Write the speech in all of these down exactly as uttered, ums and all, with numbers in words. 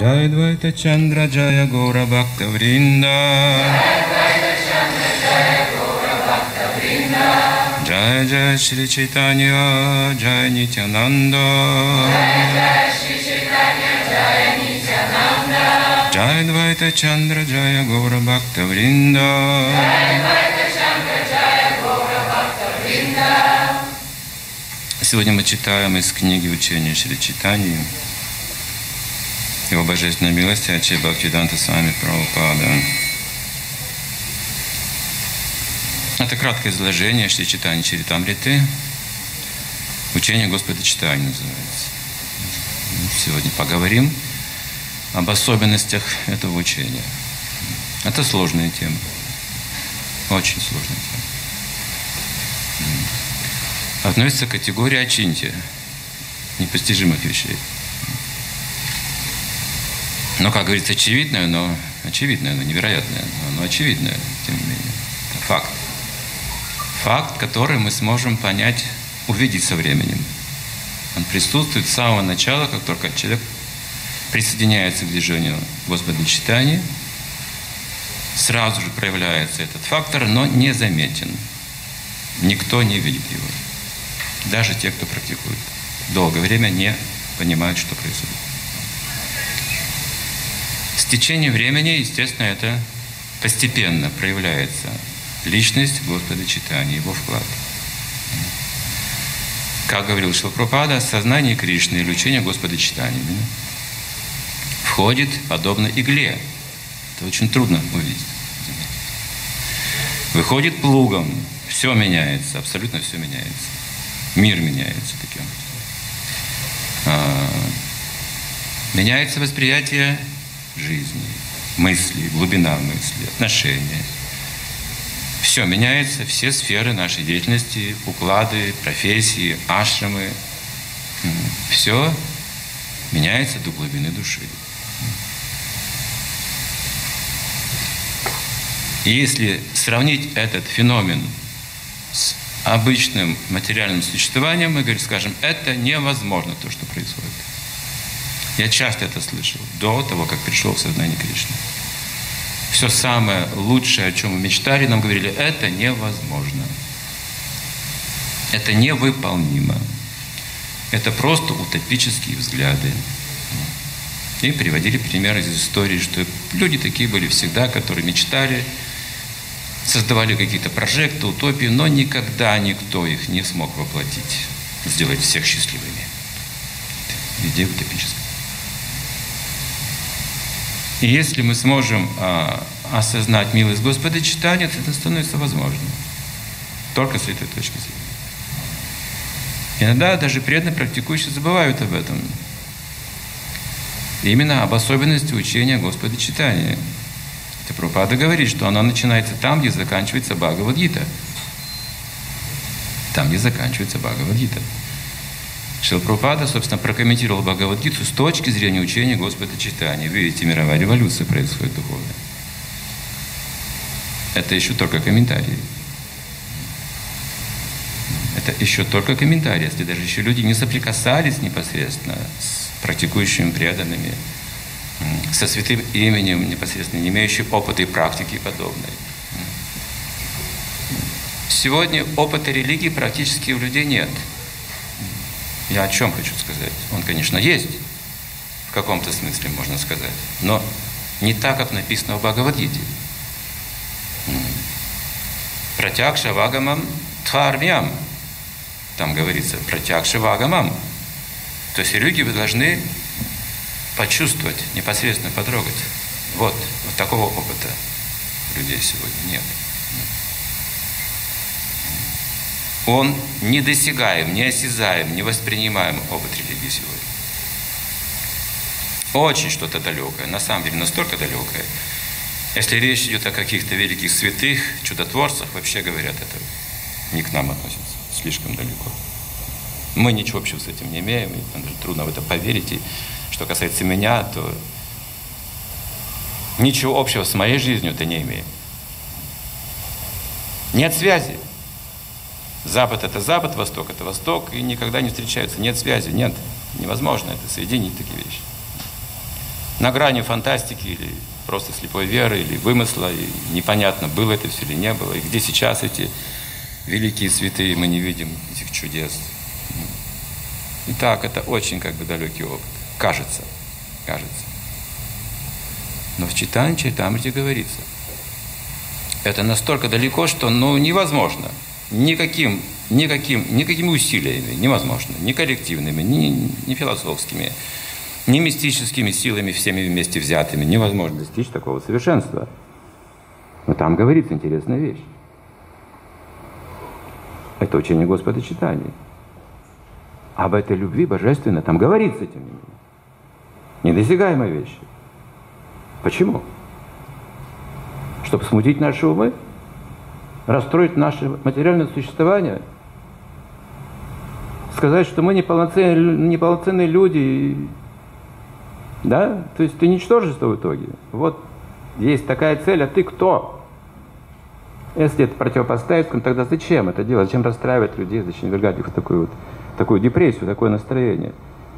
Jai Dvaita Chandra Jaya Gaura Bhakta Vrinda. Jai Jai Shri Chaitanya Jai Nityananda. Jai Dvaita Chandra Jaya Gaura Bhakta Vrinda. Сегодня мы читаем из книги учения Шри Чайтаньи Его Божественной милости Ачи Бхактивиданта Свами Прабхупада. Это краткое изложение Шри Чайтаньи Чаритамриты. Учение Господа Чайтаньи называется. Сегодня поговорим об особенностях этого учения. Это сложная тема. Очень сложная тема. Относится к категории ачинтия, непостижимых вещей. Но, как говорится, очевидное, но очевидное, но невероятное, но очевидное, тем не менее. Это факт. Факт, который мы сможем понять, увидеть со временем. Он присутствует с самого начала, как только человек присоединяется к движению Господа Чайтаньи, сразу же проявляется этот фактор, но не заметен. Никто не видит его. Даже те, кто практикует. Долгое время не понимают, что происходит. С течением времени, естественно, это постепенно проявляется личность Господа Чайтаньи, его вклад. Как говорил Шрила Прабхупада, сознание Кришны или учение Господа Чайтаньи входит подобно игле. Это очень трудно увидеть. Выходит плугом, все меняется, абсолютно все меняется. Мир меняется таким образом. А, меняется восприятие жизни, мысли, глубина мысли, отношения. Все меняется, все сферы нашей деятельности, уклады, профессии, ашрамы. Все меняется до глубины души. И если сравнить этот феномен с обычным материальным существованием, мы говорим, скажем, это невозможно, то, что происходит. Я часто это слышал, до того, как пришел в сознание Кришны. Все самое лучшее, о чем мы мечтали, нам говорили, это невозможно. Это невыполнимо. Это просто утопические взгляды. И приводили примеры из истории, что люди такие были всегда, которые мечтали, создавали какие-то прожекты, утопии, но никогда никто их не смог воплотить, сделать всех счастливыми. Идея утопическая. И если мы сможем а, осознать милость Господа Чайтаньи, то это становится возможным. Только с этой точки зрения. Иногда даже преданные практикующие забывают об этом. Именно об особенности учения Господа Чайтаньи. Это Прабхупада говорит, что она начинается там, где заканчивается Бхагавад-гита. Там, где заканчивается Бхагавад-гита. Шрила Прабхупада, собственно, прокомментировал Бхагавад-гиту с точки зрения учения Господа Чайтаньи. Видите, мировая революция происходит духовная. Это еще только комментарии. Это еще только комментарии, если даже еще люди не соприкасались непосредственно с практикующими преданными, со святым именем, непосредственно не имеющим опыта и практики подобной. Сегодня опыта религии практически у людей нет. Я о чем хочу сказать? Он, конечно, есть, в каком-то смысле, можно сказать, но не так, как написано в Бхагавад-гите. Пратякша вагамам дхармьям. Там говорится пратякша вагамам. То есть люди вы должны почувствовать, непосредственно потрогать. Вот, вот такого опыта у людей сегодня нет. Он недосягаем, неосязаем, невоспринимаем опыт религии сегодня. Очень что-то далекое, на самом деле настолько далекое. Если речь идет о каких-то великих святых, чудотворцах, вообще говорят, это не к нам относится, слишком далеко. Мы ничего общего с этим не имеем, и трудно в это поверить. И что касается меня, то ничего общего с моей жизнью это не имеет. Нет связи. Запад – это Запад, Восток – это Восток, и никогда не встречаются. Нет связи, нет. Невозможно это соединить такие вещи. на грани фантастики или просто слепой веры, или вымысла, и непонятно, было это все или не было, и где сейчас эти великие святые, мы не видим этих чудес. Итак, это очень как бы далекий опыт. Кажется, кажется. Но в Чайтанья Чаритамрите говорится, это настолько далеко, что ну, невозможно. Никаким, никаким, никакими усилиями невозможно. Ни коллективными, ни, ни философскими, ни мистическими силами, всеми вместе взятыми. Невозможно достичь такого совершенства. Но там говорится интересная вещь. Это учение Господа Чайтаньи. Об этой любви божественной там говорится, тем не менее. Недосягаемая вещь. Почему? Чтобы смутить наши умы? Расстроить наше материальное существование? Сказать, что мы неполноценные, неполноценные люди? Да? То есть ты ничтожество в итоге. Вот есть такая цель, а ты кто? Если это противопоставить, тогда зачем это делать? Зачем расстраивать людей? Зачем вергать их в такую, вот, такую депрессию, такое настроение?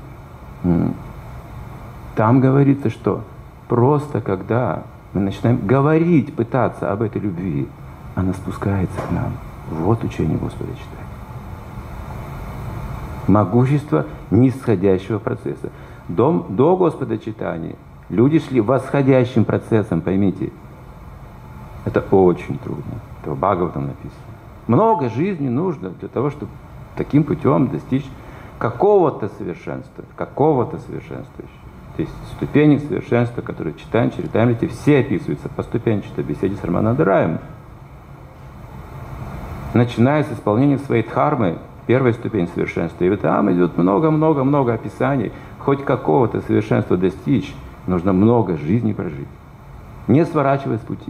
Там говорится, что просто когда мы начинаем говорить, пытаться об этой любви, она спускается к нам. Вот учение Господа Чайтаньи. Могущество нисходящего процесса. До, до Господа Чайтаньи люди шли восходящим процессом, поймите. Это очень трудно. Это в Бхагаватам написано. Много жизни нужно для того, чтобы таким путем достичь какого-то совершенства. Какого-то совершенства еще. То есть ступени совершенства, которые в Чайтанья Чаритамрите, все описываются поступенчато в беседе с Раманандой Раем. Начиная с исполнения своей дхармы, первая ступень совершенства, и там идет много-много-много описаний. Хоть какого-то совершенства достичь, нужно много жизней прожить. Не сворачивая с пути.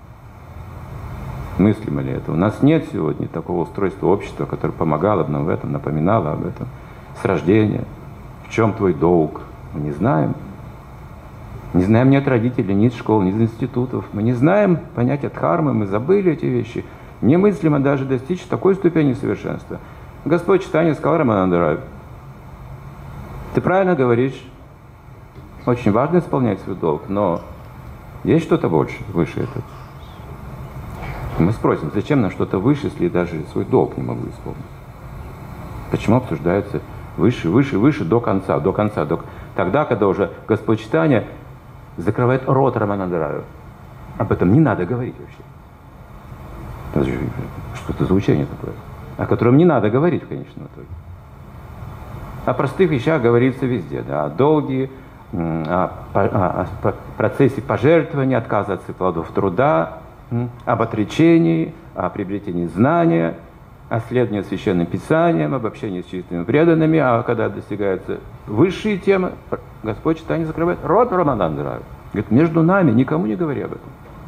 Мыслимо ли это? У нас нет сегодня такого устройства общества, которое помогало бы нам в этом, напоминало об этом. С рождения. В чем твой долг? Мы не знаем. Не знаем ни от родителей, ни из школ, ни из институтов. Мы не знаем понятия дхармы, мы забыли эти вещи. Немыслимо даже достичь такой ступени совершенства. Господь Чайтанья сказал Рамананде Раю: ты правильно говоришь, очень важно исполнять свой долг, но есть что-то больше, выше этого. Мы спросим, зачем нам что-то выше, если даже свой долг не могу исполнить? Почему обсуждается выше, выше, выше до конца, до конца, до... Тогда, когда уже Господь Чайтанья закрывает рот Рамананде Раю. Об этом не надо говорить вообще. Что это за учение такое? О котором не надо говорить в конечном итоге. О простых вещах говорится везде. Да? О долге, о, о, о процессе пожертвования, отказа от плодов труда, об отречении, о приобретении знания, о следовании священным писаниям, об общении с чистыми преданными, а когда достигаются высшие темы, Господь Чайтанья закрывает рот Рамананде Раю. Говорит, между нами никому не говори об этом.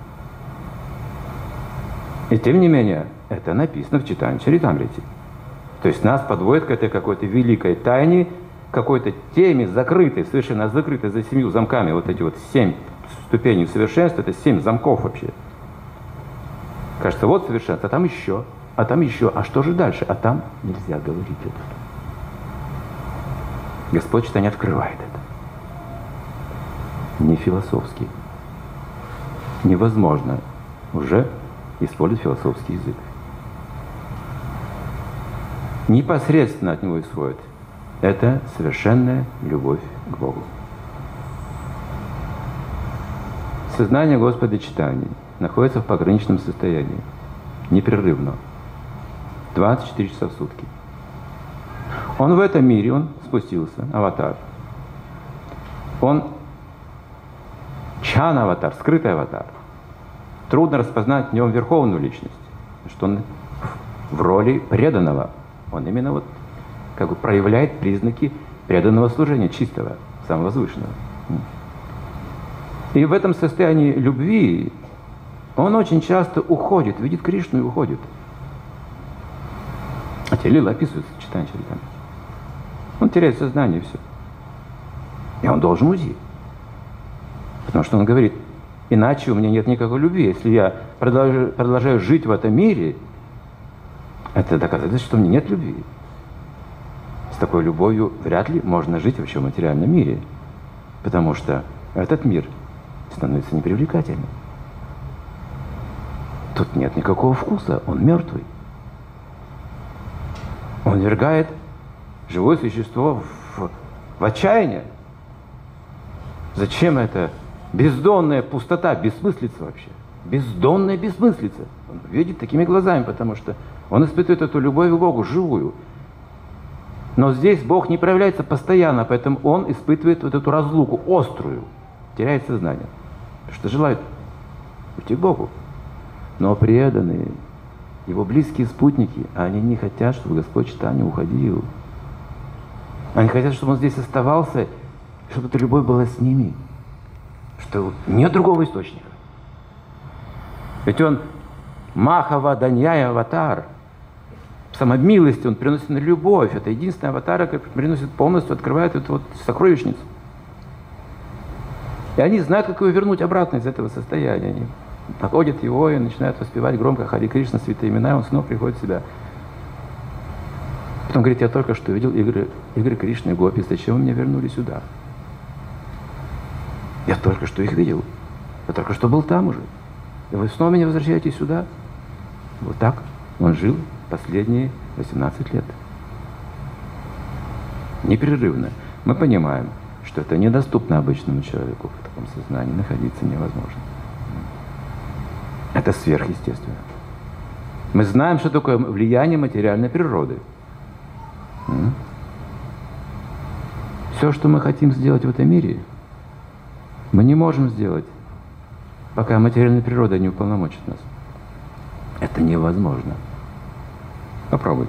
И тем не менее, это написано в Чайтанья Чаритамрите. То есть нас подводит к этой какой-то великой тайне, какой-то теме закрытой, совершенно закрытой за семью замками. Вот эти вот семь ступеней совершенства, это семь замков вообще. Кажется, вот совершенство, а там еще, а там еще, а что же дальше? А там нельзя говорить это. Господь Чайтанья открывает это. Не философски. Невозможно уже использовать философский язык. Непосредственно от него исходит. Это совершенная любовь к Богу. Сознание Господа Чайтаньи находится в пограничном состоянии, непрерывно, двадцать четыре часа в сутки. Он в этом мире, он спустился, аватар. Он чхана-аватар, скрытый аватар. Трудно распознать в нем верховную личность, что он в роли преданного. Он именно вот как бы проявляет признаки преданного служения, чистого, самовозвышенного. И в этом состоянии любви он очень часто уходит, видит Кришну и уходит. А те лилы описываются в Чайтанья Чаритамрите. Он теряет сознание, и все. И он должен уйти. Потому что он говорит, иначе у меня нет никакой любви. Если я продолжаю, продолжаю жить в этом мире, это доказательство, что у меня нет любви. С такой любовью вряд ли можно жить вообще в материальном мире. Потому что этот мир становится непривлекательным. Тут нет никакого вкуса, он мертвый. Он ввергает живое существо в, в отчаяние. Зачем это? Бездонная пустота, бессмыслица вообще. Бездонная бессмыслица. Он видит такими глазами, потому что он испытывает эту любовь к Богу, живую. Но здесь Бог не проявляется постоянно, поэтому он испытывает вот эту разлуку, острую, теряет сознание. Потому что желает уйти к Богу. Но преданные, его близкие спутники, они не хотят, чтобы Господь читание уходил. Они хотят, чтобы он здесь оставался, чтобы эта любовь была с ними. Что нет другого источника. Ведь он Махава Даньяя аватар. Самомилость он приносит на любовь. Это единственный аватар, который приносит полностью, открывает эту вот сокровищницу. И они знают, как его вернуть обратно из этого состояния. Они находят его и начинают воспевать громко Хари Кришна, святые имена, и он снова приходит в себя. Потом говорит, я только что видел игры, игры Кришны и Гопи, зачем вы меня вернули сюда? Я только что их видел. Я только что был там уже. И вы снова меня возвращаете сюда? Вот так он жил последние восемнадцать лет. Непрерывно. Мы понимаем, что это недоступно обычному человеку в таком сознании. Находиться невозможно. Это сверхъестественно. Мы знаем, что такое влияние материальной природы. Все, что мы хотим сделать в этом мире, мы не можем сделать, пока материальная природа не уполномочит нас. Это невозможно. Попробуйте.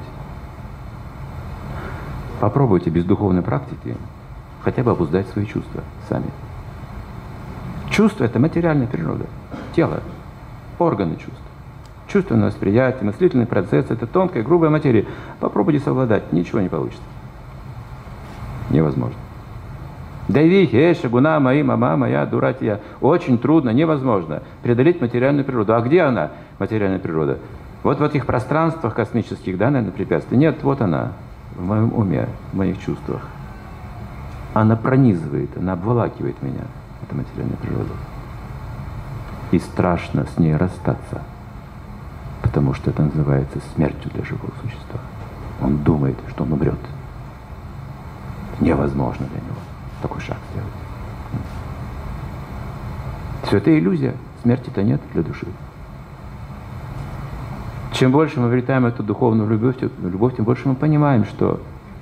Попробуйте без духовной практики хотя бы обуздать свои чувства сами. Чувство — это материальная природа. Тело, органы чувств. Чувственное восприятие, мыслительный процесс — это тонкая, грубая материя. Попробуйте совладать, ничего не получится. Невозможно. Дайви, хеша, гуна, мои, мама, моя, дуратия. Очень трудно, невозможно преодолеть материальную природу. А где она, материальная природа? Вот в этих пространствах космических, да, наверное, препятствий. Нет, вот она, в моем уме, в моих чувствах. Она пронизывает, она обволакивает меня, эта материальная природа. И страшно с ней расстаться, потому что это называется смертью для живого существа. Он думает, что он умрет. Невозможно для него такой шаг сделать. Все это иллюзия. Смерти-то нет для души. Чем больше мы обретаем эту духовную любовь, любовь, тем больше мы понимаем, что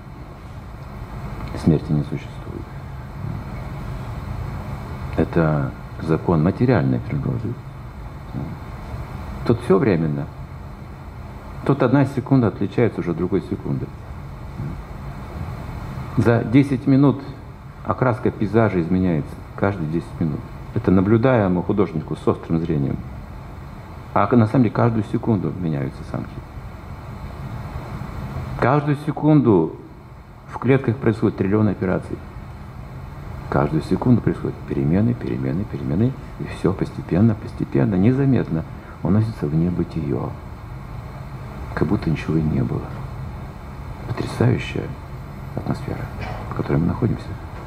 смерти не существует. Это закон материальной природы. Тут все временно. Тут одна секунда отличается уже от другой секунды. За десять минут окраска пейзажа изменяется. Каждые десять минут. Это наблюдаемо художнику с острым зрением. А на самом деле каждую секунду меняются самки. Каждую секунду в клетках происходят триллионы операций. Каждую секунду происходят перемены, перемены, перемены. И все постепенно, постепенно, незаметно уносится в небытие. Как будто ничего и не было. Потрясающая атмосфера, в которой мы находимся.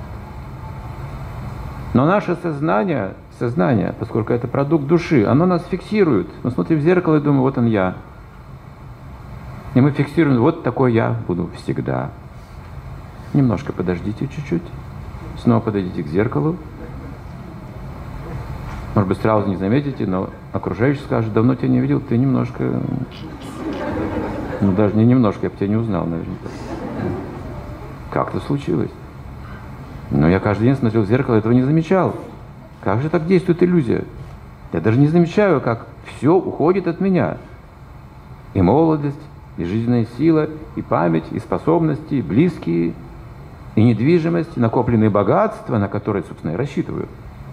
Но наше сознание, сознание, поскольку это продукт души, оно нас фиксирует. Мы смотрим в зеркало и думаем, вот он я. И мы фиксируем, вот такой я буду всегда. Немножко подождите чуть-чуть. Снова подойдите к зеркалу. Может быть, сразу не заметите, но окружающий скажет, давно тебя не видел, ты немножко... Ну, даже не немножко, я бы тебя не узнал, наверняка. Как это случилось? Но я каждый день смотрел в зеркало, этого не замечал. Как же так действует иллюзия? Я даже не замечаю, как все уходит от меня. И молодость, и жизненная сила, и память, и способности, и близкие, и недвижимость, и накопленные богатства, на которые, собственно, я рассчитываю.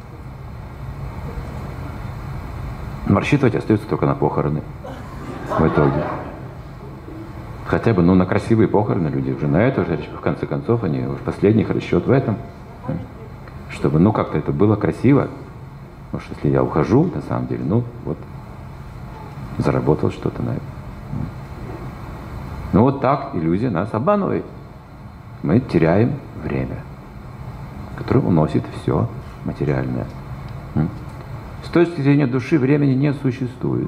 Но рассчитывать остается только на похороны в итоге. Хотя бы, ну, на красивые похороны люди уже на это уже, в конце концов, они уж последний их расчет в этом. Чтобы, ну, как-то это было красиво. Потому что если я ухожу, на самом деле, ну, вот, заработал что-то на это. Ну, вот так иллюзия нас обманывает. Мы теряем время, которое уносит все материальное. С точки зрения души времени не существует.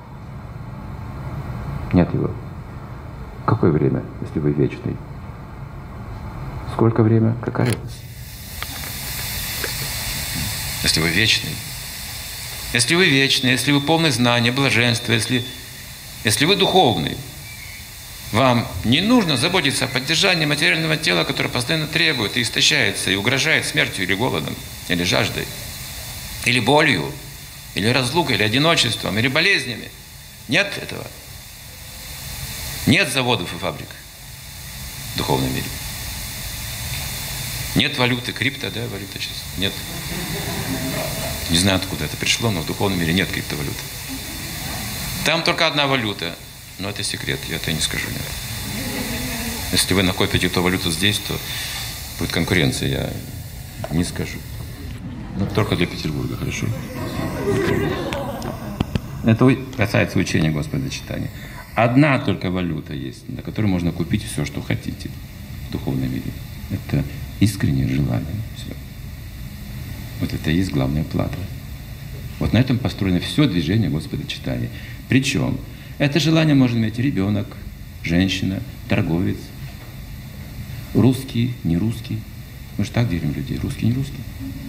Нет его. Какое время, если вы вечный? Сколько время? Какая? Если вы вечный. Если вы вечный, если вы полны знания, блаженства, если, если вы духовный, вам не нужно заботиться о поддержании материального тела, которое постоянно требует и истощается, и угрожает смертью или голодом, или жаждой, или болью, или разлукой, или одиночеством, или болезнями. Нет этого. Нет заводов и фабрик в духовном мире. Нет валюты, крипто, да, валюта сейчас. Нет. Не знаю, откуда это пришло, но в духовном мире нет криптовалюты. Там только одна валюта. Но это секрет, я это не скажу. Нет. Если вы накопите эту валюту здесь, то будет конкуренция, я не скажу. Но только для Петербурга, хорошо? Это касается учения Господа читания. Одна только валюта есть, на которой можно купить все, что хотите в духовном мире. Это искреннее желание. Все. Вот это и есть главная плата. Вот на этом построено все движение Господа читания. Причем это желание может иметь ребенок, женщина, торговец, русский, не русский. Мы же так делим людей, русский, не русский.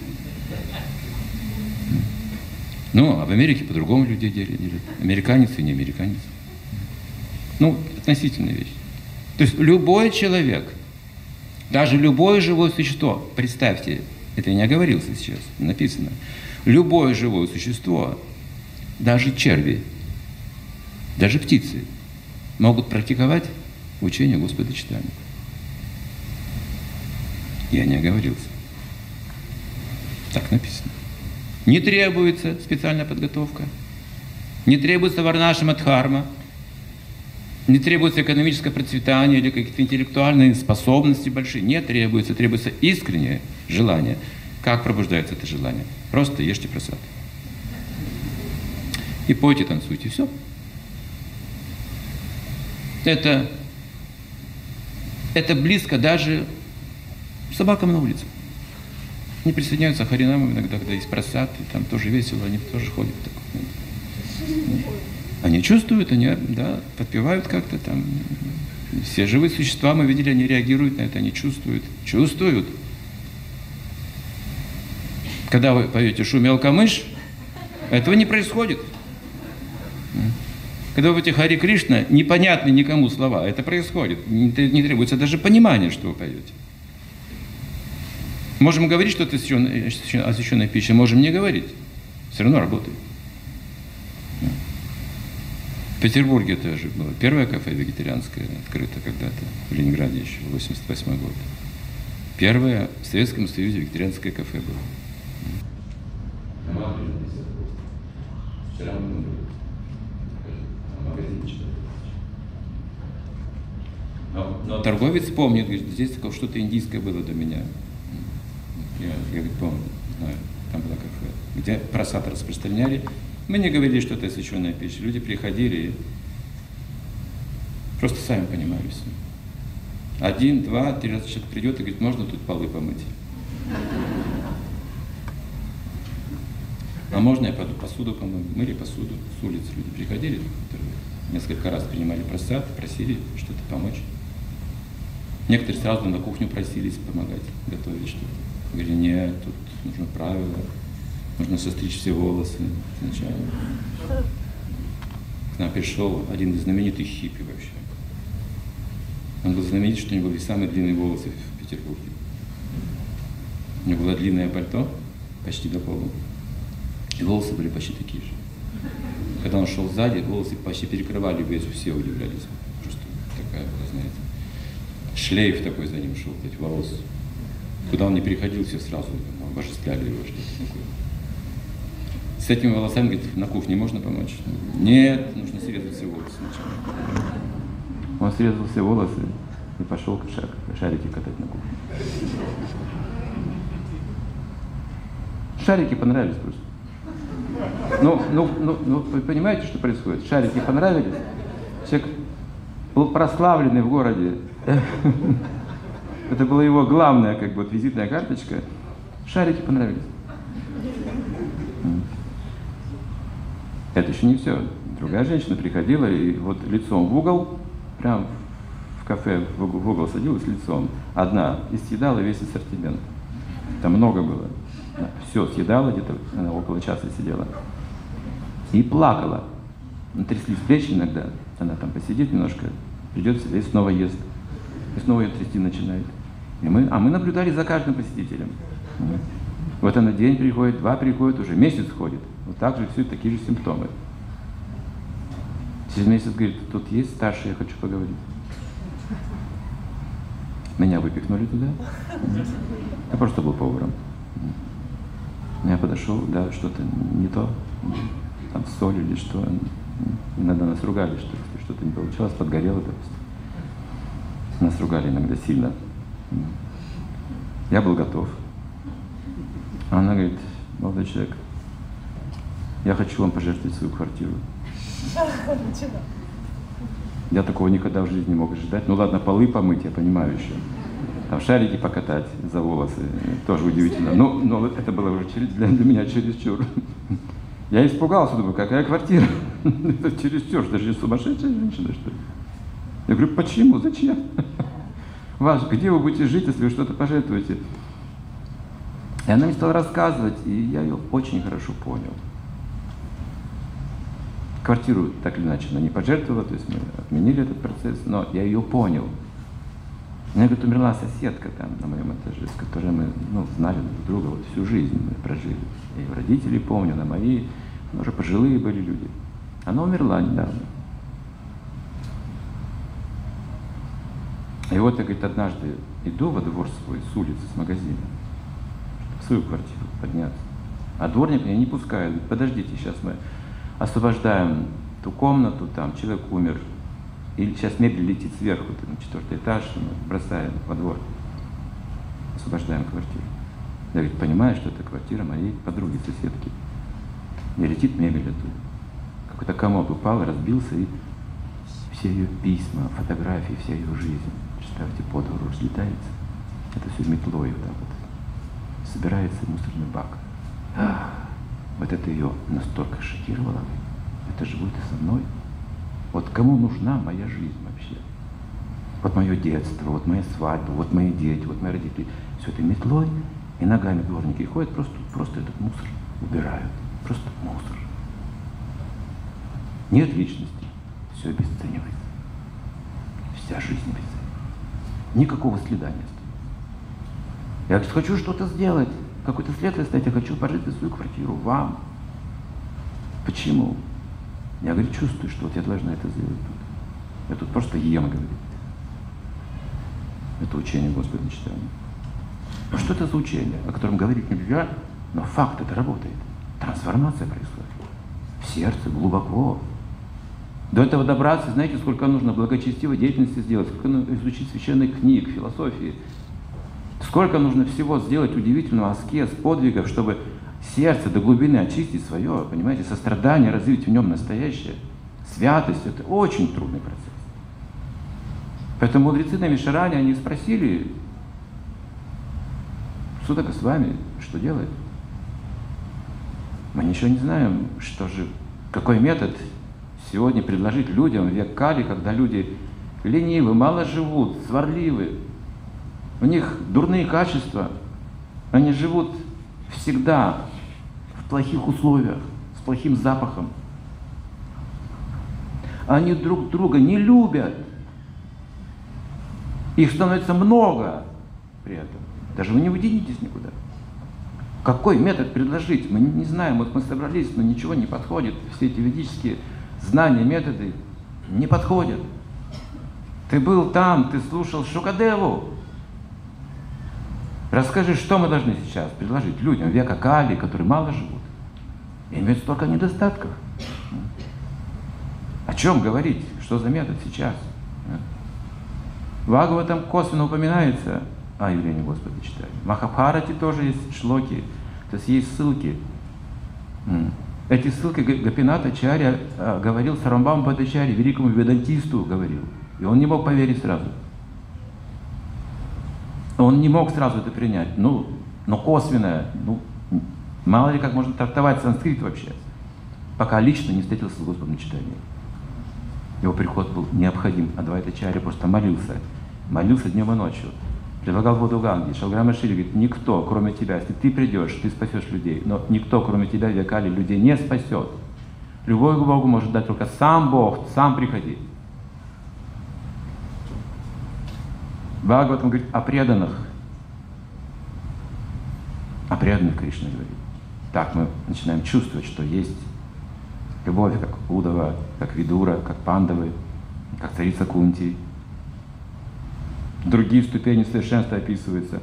Ну, а в Америке по-другому людей делят. Американец и не американец. Ну, относительная вещь. То есть любой человек, даже любое живое существо, представьте, это я не оговорился сейчас, написано, любое живое существо, даже черви, даже птицы, могут практиковать учение Господа читания. Я не оговорился. Так написано. Не требуется специальная подготовка, не требуется варнашама дхарма, не требуется экономическое процветание или какие-то интеллектуальные способности большие. Не требуется, требуется искреннее желание. Как пробуждается это желание? Просто ешьте прасад. И пойте, танцуйте. Все. Это, это близко даже собакам на улице. Они присоединяются к харинамам иногда, когда есть прасад, и там тоже весело, они тоже ходят. Так. Они чувствуют, они, да, подпевают как-то там. Все живые существа, мы видели, они реагируют на это, они чувствуют. Чувствуют. Когда вы поете «Шумел камыш», этого не происходит. Когда вы поете «Хари Кришна», непонятны никому слова, это происходит. Не требуется даже понимания, что вы поете. Можем говорить, что это освященная пища, можем не говорить. Все равно работает. В Петербурге тоже было первое кафе вегетарианское, открыто когда-то, в Ленинграде еще, восемьдесят восьмой год. Первое в Советском Союзе вегетарианское кафе было. Но, но торговец помнит, говорит, здесь что-то индийское было до меня. Я, я говорит, помню, знаю, там было кафе, где прасад распространяли. Мы не говорили, что это освященная пища. Люди приходили и просто сами понимали все. Один, два, три раза человек придет и говорит, можно тут полы помыть? А можно я пойду посуду помою? Мыли посуду с улицы. Люди приходили, несколько раз принимали прасад, просили что-то помочь. Некоторые сразу на кухню просились помогать, готовить что-то. Говорили, нет, тут нужно правило. Нужно состричь все волосы сначала. К нам пришел один из знаменитых хиппи вообще. Он был знаменит, что у него были самые длинные волосы в Петербурге. У него было длинное пальто, почти до пола. И волосы были почти такие же. Когда он шел сзади, волосы почти перекрывали весь, все удивлялись. Просто такая была, знаете, шлейф такой за ним шел, эти волосы. Куда он не переходил, все сразу обожествляли его, что-то такое. С этими волосами, говорит, на кухне можно помочь? Нет, нужно срезать все волосы сначала. Он срезал все волосы и пошел шарики катать на кухне. Шарики понравились просто. Ну, ну, ну, ну, вы понимаете, что происходит? Шарики понравились. Человек был прославленный в городе. Это была его главная, как бы, визитная карточка. Шарики понравились. Это еще не все. Другая женщина приходила и вот лицом в угол, прям в кафе в угол, в угол садилась лицом. Одна и съедала весь ассортимент. Там много было. Все съедала, где-то она около часа сидела. И плакала. Тряслись плечи иногда. Она там посидит немножко, придет в себя и снова ест. И снова ее трясти начинает. И мы, а мы наблюдали за каждым посетителем. Вот она день приходит, два приходит, уже месяц ходит. Вот так же все такие же симптомы. Через месяц говорит, тут есть старший, я хочу поговорить. Меня выпихнули туда. Я просто был поваром. Я подошел, да, что-то не то, там соль или что. Иногда нас ругали, что если что-то не получалось, подгорело, допустим. Нас ругали иногда сильно. Я был готов. А она говорит, молодой человек, я хочу вам пожертвовать свою квартиру. Я такого никогда в жизни не мог ожидать. Ну ладно, полы помыть, я понимаю еще. Там шарики покатать за волосы, тоже удивительно. Но, но это было уже для, для меня чересчур. Я испугался, думаю, какая квартира? Это чересчур, что же сумасшедшая женщина, что ли? Я говорю, почему, зачем? Ваш, где вы будете жить, если вы что-то пожертвуете? И она мне стала рассказывать, и я ее очень хорошо понял. Квартиру так или иначе она не пожертвовала, то есть мы отменили этот процесс, но я ее понял. У меня, говорит, умерла соседка там на моем этаже, с которой мы, ну, знали друг друга вот всю жизнь мы прожили. Я ее родителей помню, она мои, но уже пожилые были люди. Она умерла недавно. И вот я, говорит, однажды иду во двор свой с улицы, с магазина, в свою квартиру подняться. А дворник меня не пускает. Говорит, подождите, сейчас мы освобождаем ту комнату, там человек умер. Или сейчас мебель летит сверху, на четвертый этаж, мы бросаем во двор. Освобождаем квартиру. Я, говорит, понимаю, что это квартира моей подруги, соседки. И летит мебель оттуда. Какой-то комод упал, разбился, и все ее письма, фотографии, вся ее жизнь, представьте, по двору разлетается. Это все метлой вот так вот. Собирается в мусорный бак. Ах, вот это ее настолько шокировало. Это же будет и со мной. Вот кому нужна моя жизнь вообще? Вот мое детство, вот моя свадьба, вот мои дети, вот мои родители. Все это метлой, и ногами дворники ходят, просто, просто этот мусор убирают. Просто мусор. Нет личности, все обесценивается. Вся жизнь обесценивается. Никакого следа не остается. Я хочу что-то сделать, какой-то след оставить, я хочу пожертвовать свою квартиру вам. Почему? Я, говорю, чувствую, что вот я должна это сделать тут. Я тут просто ем, говорит. Это учение Господа читаю. А что это за учение, о котором говорить нельзя, но факт это работает. Трансформация происходит. В сердце, глубоко. До этого добраться, знаете, сколько нужно благочестивой деятельности сделать, сколько нужно изучить священных книг, философии. Сколько нужно всего сделать удивительного, аскез, подвигов, чтобы сердце до глубины очистить свое, понимаете, сострадание, развить в нем настоящее. Святость – это очень трудный процесс. Поэтому мудрецы на Мишаране, они спросили, что такое с вами, что делает? Мы ничего не знаем, что же, какой метод сегодня предложить людям в век Кали, когда люди ленивы, мало живут, сварливы, у них дурные качества, они живут всегда в плохих условиях, с плохим запахом. Они друг друга не любят. Их становится много при этом. Даже вы не выдвинетесь никуда. Какой метод предложить? Мы не знаем, вот мы собрались, но ничего не подходит. Все эти ведические знания, методы не подходят. Ты был там, ты слушал Шукадеву. Расскажи, что мы должны сейчас предложить людям века Кали, которые мало живут, и имеют столько недостатков. О чем говорить? Что за метод сейчас? В Бхагаватам косвенно упоминается о явлении Господа читали. В Махабхарате тоже есть шлоки, то есть есть ссылки. Эти ссылки Гопинат Ачарья говорил Сарамбам Бхаттачарье, великому ведантисту говорил. И он не мог поверить сразу. Он не мог сразу это принять. Ну, но косвенно, ну, мало ли как можно трактовать санскрит вообще. пока лично не встретился с Господом Чайтаньей. Его приход был необходим. Адвайтачарья просто молился. Молился днем и ночью. Предлагал воду Ганги. Шалграма Шри говорит, никто, кроме тебя, если ты придешь, ты спасешь людей, но никто, кроме тебя, Виакали, людей не спасет. Любовь к Богу может дать только сам Бог, сам приходи. Бхагаватам говорит о преданных. О преданных Кришна говорит. Так мы начинаем чувствовать, что есть любовь, как Удава, как Видура, как Пандавы, как царица Кунти. Другие ступени совершенства описываются.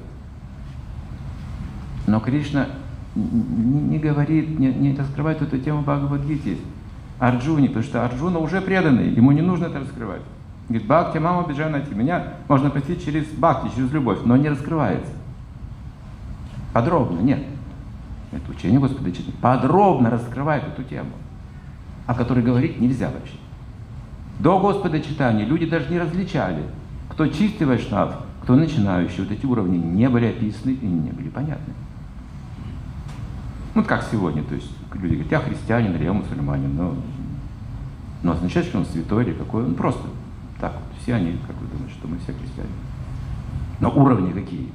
Но Кришна не, не говорит, не, не раскрывает эту тему Бхагавад-гите Арджуне, потому что Арджуна уже преданный, ему не нужно это раскрывать. Говорит, бхакти мама биджанати, меня можно простить через бхакти, через любовь, но не раскрывается. Подробно, нет. Это учение Господа Чайтаньи подробно раскрывает эту тему, о которой говорить нельзя вообще. До Господа Чайтаньи люди даже не различали, кто чистый вайшнав, кто начинающий. Вот эти уровни не были описаны и не были понятны. Вот как сегодня, то есть люди говорят, я христианин, я мусульманин, но, но означает, что он святой или какой, он просто так вот, все они, как вы думаете, что мы все христиане. Но уровни какие?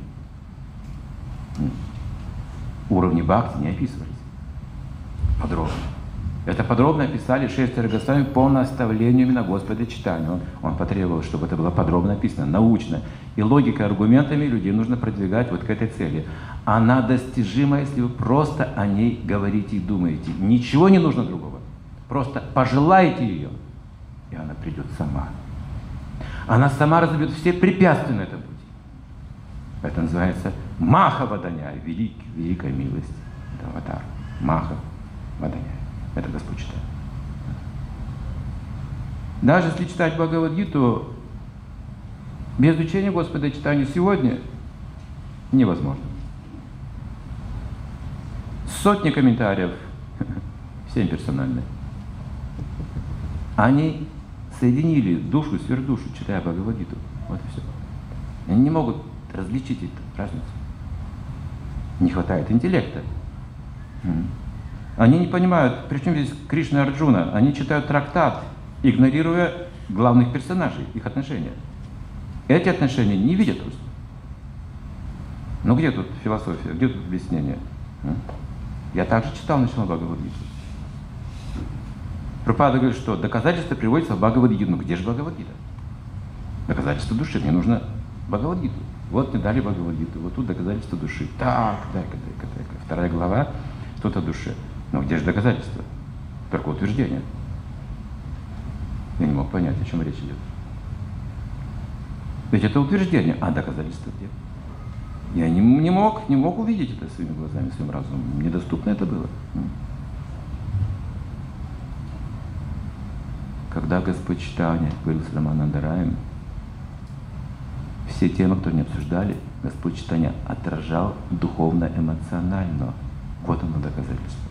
Уровни бхакти не описывались подробно. Это подробно описали шестеро Госвами по наставлению именно Господа Чайтаньи. Он, он потребовал, чтобы это было подробно описано, научно. И логикой, аргументами людей нужно продвигать вот к этой цели. Она достижима, если вы просто о ней говорите и думаете. Ничего не нужно другого. Просто пожелайте ее, и она придет сама. Она сама разобьет все препятствия на этом пути. Это называется Маха Ваданяя, велик, великая милость. Это аватар. Маха Ваданяя. Это Господь Чайтанья. Даже если читать Бхагавад-гиту, без учения Господа Чайтаньи сегодня невозможно. Сотни комментариев, всем персональные. Они соединили душу, сверхдушу, читая Бхагавад-гиту. Вот и все. Они не могут различить эту разницу. Не хватает интеллекта. Они не понимают, при чем здесь Кришна и Арджуна. Они читают трактат, игнорируя главных персонажей, их отношения. Эти отношения не видят просто. Ну где тут философия, где тут объяснение? Я также читал начало Бхагавад-гиту. Прабхупада говорит, что доказательства приводятся в Бхагавад-гиту. Ну где же Бхагавад-гита? Доказательство души. Мне нужно Бхагавад-гиту. Вот мне дали Бхагавад-гиту. Вот тут доказательство души. Так, дай-ка, дай-ка, дай-ка. Вторая глава, что-то о душе. Но где же доказательства? Только утверждение. Я не мог понять, о чем речь идет. Ведь это утверждение, а доказательства где? Я не, не мог, не мог увидеть это своими глазами, своим разумом. Недоступно это было. Когда Господь Чайтанья говорил с Раманандараем, все темы, которые не обсуждали, Господь Чайтанья отражал духовно-эмоционально. Вот оно доказательство.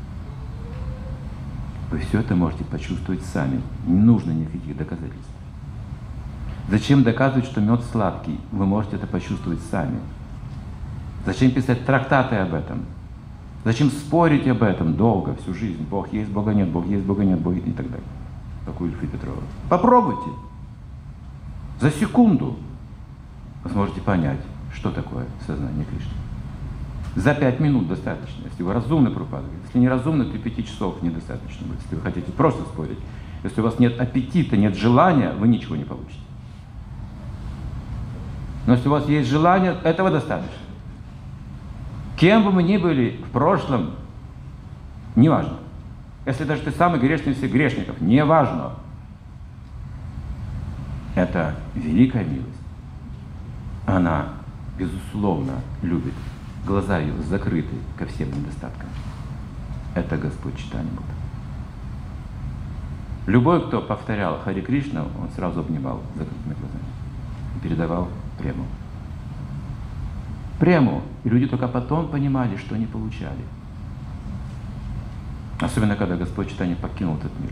Вы все это можете почувствовать сами. Не нужно никаких доказательств. Зачем доказывать, что мед сладкий? Вы можете это почувствовать сами. Зачем писать трактаты об этом? Зачем спорить об этом долго, всю жизнь? Бог есть, Бога нет, Бог есть, Бога нет, Бог и так далее. Как у Ильфа Петрова. Попробуйте. За секунду вы сможете понять, что такое сознание Кришны. За пять минут достаточно, если вы разумны, Прабхупада говорит. Если не разумны, то пяти часов недостаточно будет. Если вы хотите просто спорить. Если у вас нет аппетита, нет желания, вы ничего не получите. Но если у вас есть желание, этого достаточно. Кем бы мы ни были в прошлом, неважно. Если даже ты самый грешный из всех грешников, неважно. Это великая милость. Она, безусловно, любит. Глаза ее закрыты ко всем недостаткам. Это Господь Чайтанья Будда. Любой, кто повторял Харе Кришна, он сразу обнимал закрытыми глазами и передавал прему. Прему. И люди только потом понимали, что они получали. Особенно, когда Господь Чайтанья покинул этот мир.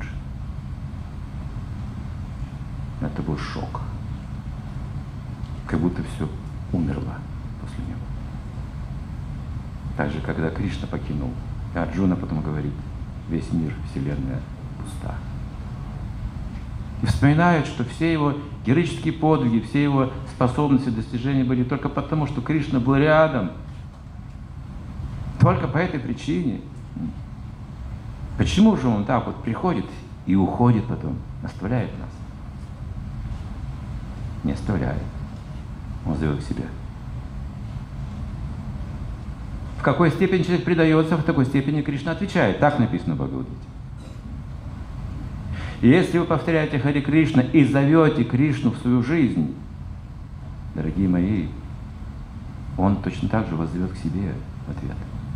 Это был шок. Как будто все умерло после него. Так же, когда Кришна покинул, и Арджуна потом говорит, весь мир, Вселенная пуста. И вспоминают, что все его героические подвиги, все его способности, достижения были только потому, что Кришна был рядом. Только по этой причине. Почему же он так вот приходит и уходит потом, оставляет нас? Не оставляет. Он зовет к себе. В какой степени человек предается, в такой степени Кришна отвечает. Так написано в Бхагавад-гите. И если вы повторяете Харе Кришна и зовете Кришну в свою жизнь, дорогие мои, Он точно так же вас зовет к себе в ответ.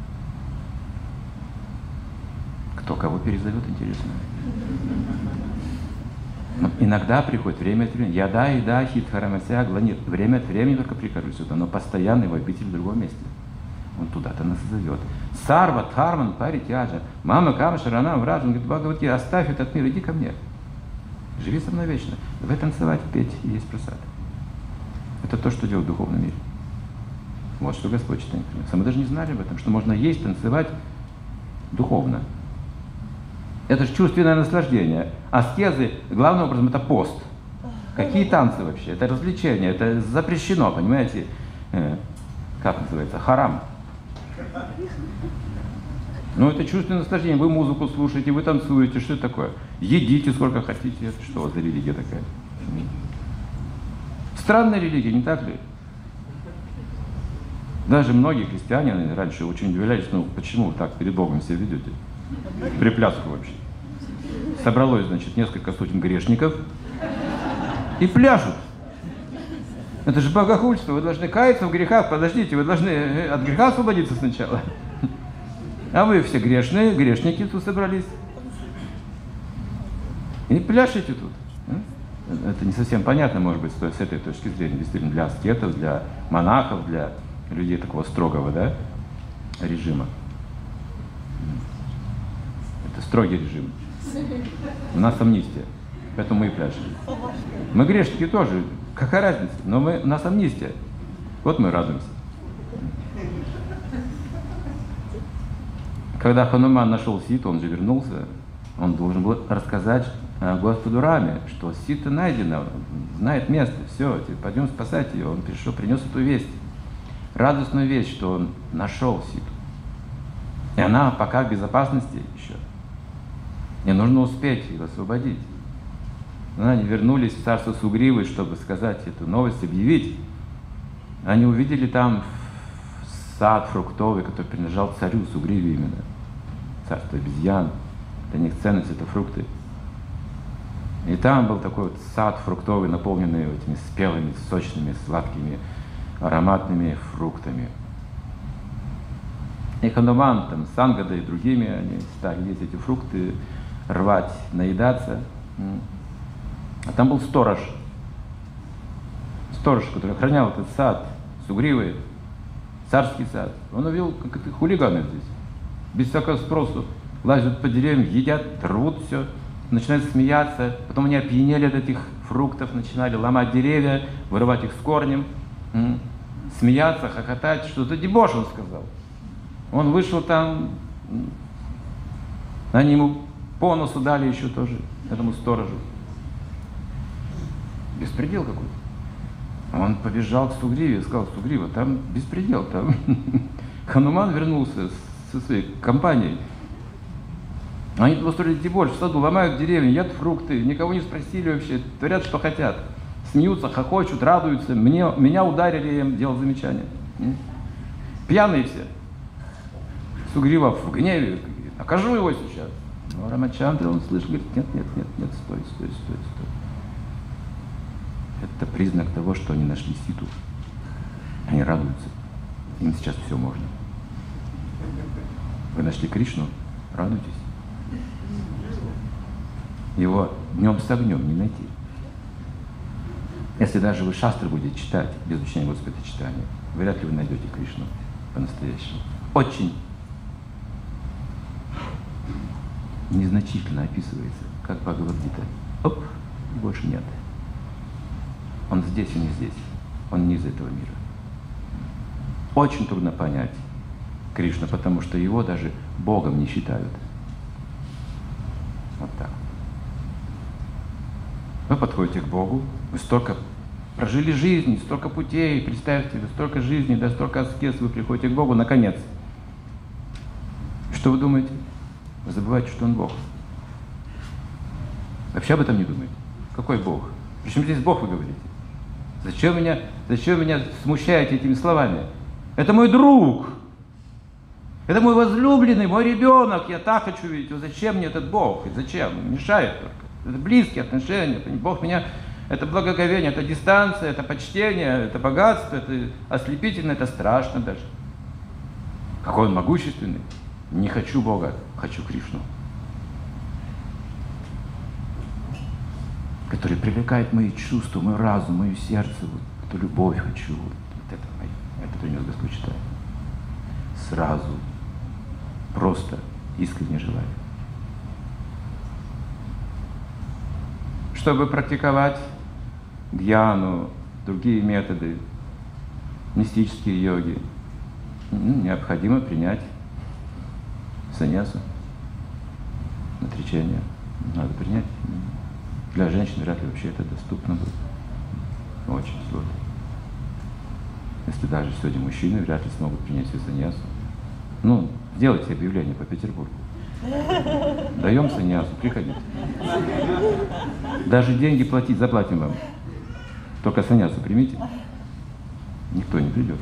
Кто кого перезовет, интересно. Но иногда приходит время от времени. Яда, еда, хит, харамася, гланит. Время от времени только прихожу сюда, но постоянно его обитель в другом месте. Он туда-то нас зовет. Сарва, Дхарман, Паритяджа, Мама, Кама, Шаранам, Враджан, говорит, Бхагавати, оставь этот мир, иди ко мне. Живи со мной вечно. Давай танцевать, петь, и есть просад. Это то, что делают в духовном мире. Вот что Господь читает. Мы даже не знали об этом, что можно есть, танцевать духовно. Это же чувственное наслаждение. Аскезы, главным образом, это пост. Какие танцы вообще? Это развлечение, это запрещено, понимаете? Как называется? Харам. Ну, это чувственное наслаждение. Вы музыку слушаете, вы танцуете. Что это такое? Едите сколько хотите. Это что за религия такая? Странная религия, не так ли? Даже многие христиане раньше очень удивлялись, ну, почему вы так перед Богом себя ведете? Припляску вообще. Собралось, значит, несколько сотен грешников и пляшут. Это же богохульство, вы должны каяться в грехах, подождите, вы должны от греха освободиться сначала. А вы все грешные, грешники тут собрались. И пляшете тут. Это не совсем понятно, может быть, с этой точки зрения, действительно, для аскетов, для монахов, для людей такого строгого, да, режима. Это строгий режим. У нас амнистия, поэтому мы и пляшем. Мы грешники тоже. Какая разница? Но мы, у нас амнистия. Вот мы радуемся. Когда Хануман нашел Ситу, он же вернулся, он должен был рассказать Господу Раме, что Сита найдена, знает место, все, теперь пойдем спасать ее. Он пришел, принес эту весть, радостную весть, что он нашел Ситу. И она пока в безопасности еще. И нужно успеть ее освободить. Они вернулись в царство Сугривы, чтобы сказать эту новость, объявить. Они увидели там сад фруктовый, который принадлежал царю Сугриве именно. Царство обезьян. Для них ценность — это фрукты. И там был такой вот сад фруктовый, наполненный этими спелыми, сочными, сладкими, ароматными фруктами. И Хануман там с Ангадой и другими, они стали есть эти фрукты, рвать, наедаться. А там был сторож. Сторож, который охранял этот сад, Сугривы, царский сад. Он увидел, как это хулиганы здесь. Без всякого спросу лазят по деревьям, едят, рвут все, начинают смеяться. Потом они опьянели от этих фруктов, начинали ломать деревья, вырывать их с корнем, смеяться, хохотать. Что-то дебош, он сказал. Он вышел там, они ему по носу дали еще тоже, этому сторожу. Беспредел какой-то. Он побежал к Сугриве и сказал: Сугрива, там беспредел, там. Хануман вернулся со своей компанией. Они тут устроили дебош в саду, ломают деревья, едят фрукты, никого не спросили вообще, творят, что хотят. Смеются, хохочут, радуются. Мне, меня ударили, я им делал замечания. Пьяные все. Сугрива в гневе: накажу его сейчас. Но Рамачандра, он слышал, говорит: нет, нет, нет, нет, стой, стой, стой, стой. Это признак того, что они нашли Ситу. Они радуются. Им сейчас все можно. Вы нашли Кришну, радуйтесь. Его днем с огнем не найти. Если даже вы шастры будете читать без учения Господа читания, вряд ли вы найдете Кришну по-настоящему. Очень незначительно описывается, как Бхагавад-гита. Оп, больше нет. Он здесь и не здесь. Он не из этого мира. Очень трудно понять Кришну, потому что его даже Богом не считают. Вы подходите к Богу, вы столько прожили жизнь, столько путей, представьте, столько жизней, да, столько аскез, вы приходите к Богу, наконец. Что вы думаете? Вы забываете, что Он Бог. Вообще об этом не думаете. Какой Бог? Причем здесь Бог, вы говорите? Зачем меня, зачем меня смущаете этими словами? Это мой друг. Это мой возлюбленный, мой ребенок. Я так хочу видеть его. Зачем мне этот Бог? И зачем? Мешает только. Это близкие отношения. Бог меня... Это благоговение, это дистанция, это почтение, это богатство, это ослепительно, это страшно даже. Какой Он могущественный. Не хочу Бога, хочу Кришну. Который привлекает мои чувства, мой разум, мое сердце, вот, эту любовь хочу. Вот, вот это, это принес Господь читает. Сразу, просто, искренне желаю. Чтобы практиковать дьяну, другие методы, мистические йоги, необходимо принять саньясу, отречение. Надо принять. Для женщин вряд ли вообще это доступно будет. Очень сложно. Если даже сегодня мужчины вряд ли смогут принять всю саньясу. Ну, сделайте объявление по Петербургу. Даем саньясу, приходите. Даже деньги платить, заплатим вам. Только саньясу примите. Никто не придет.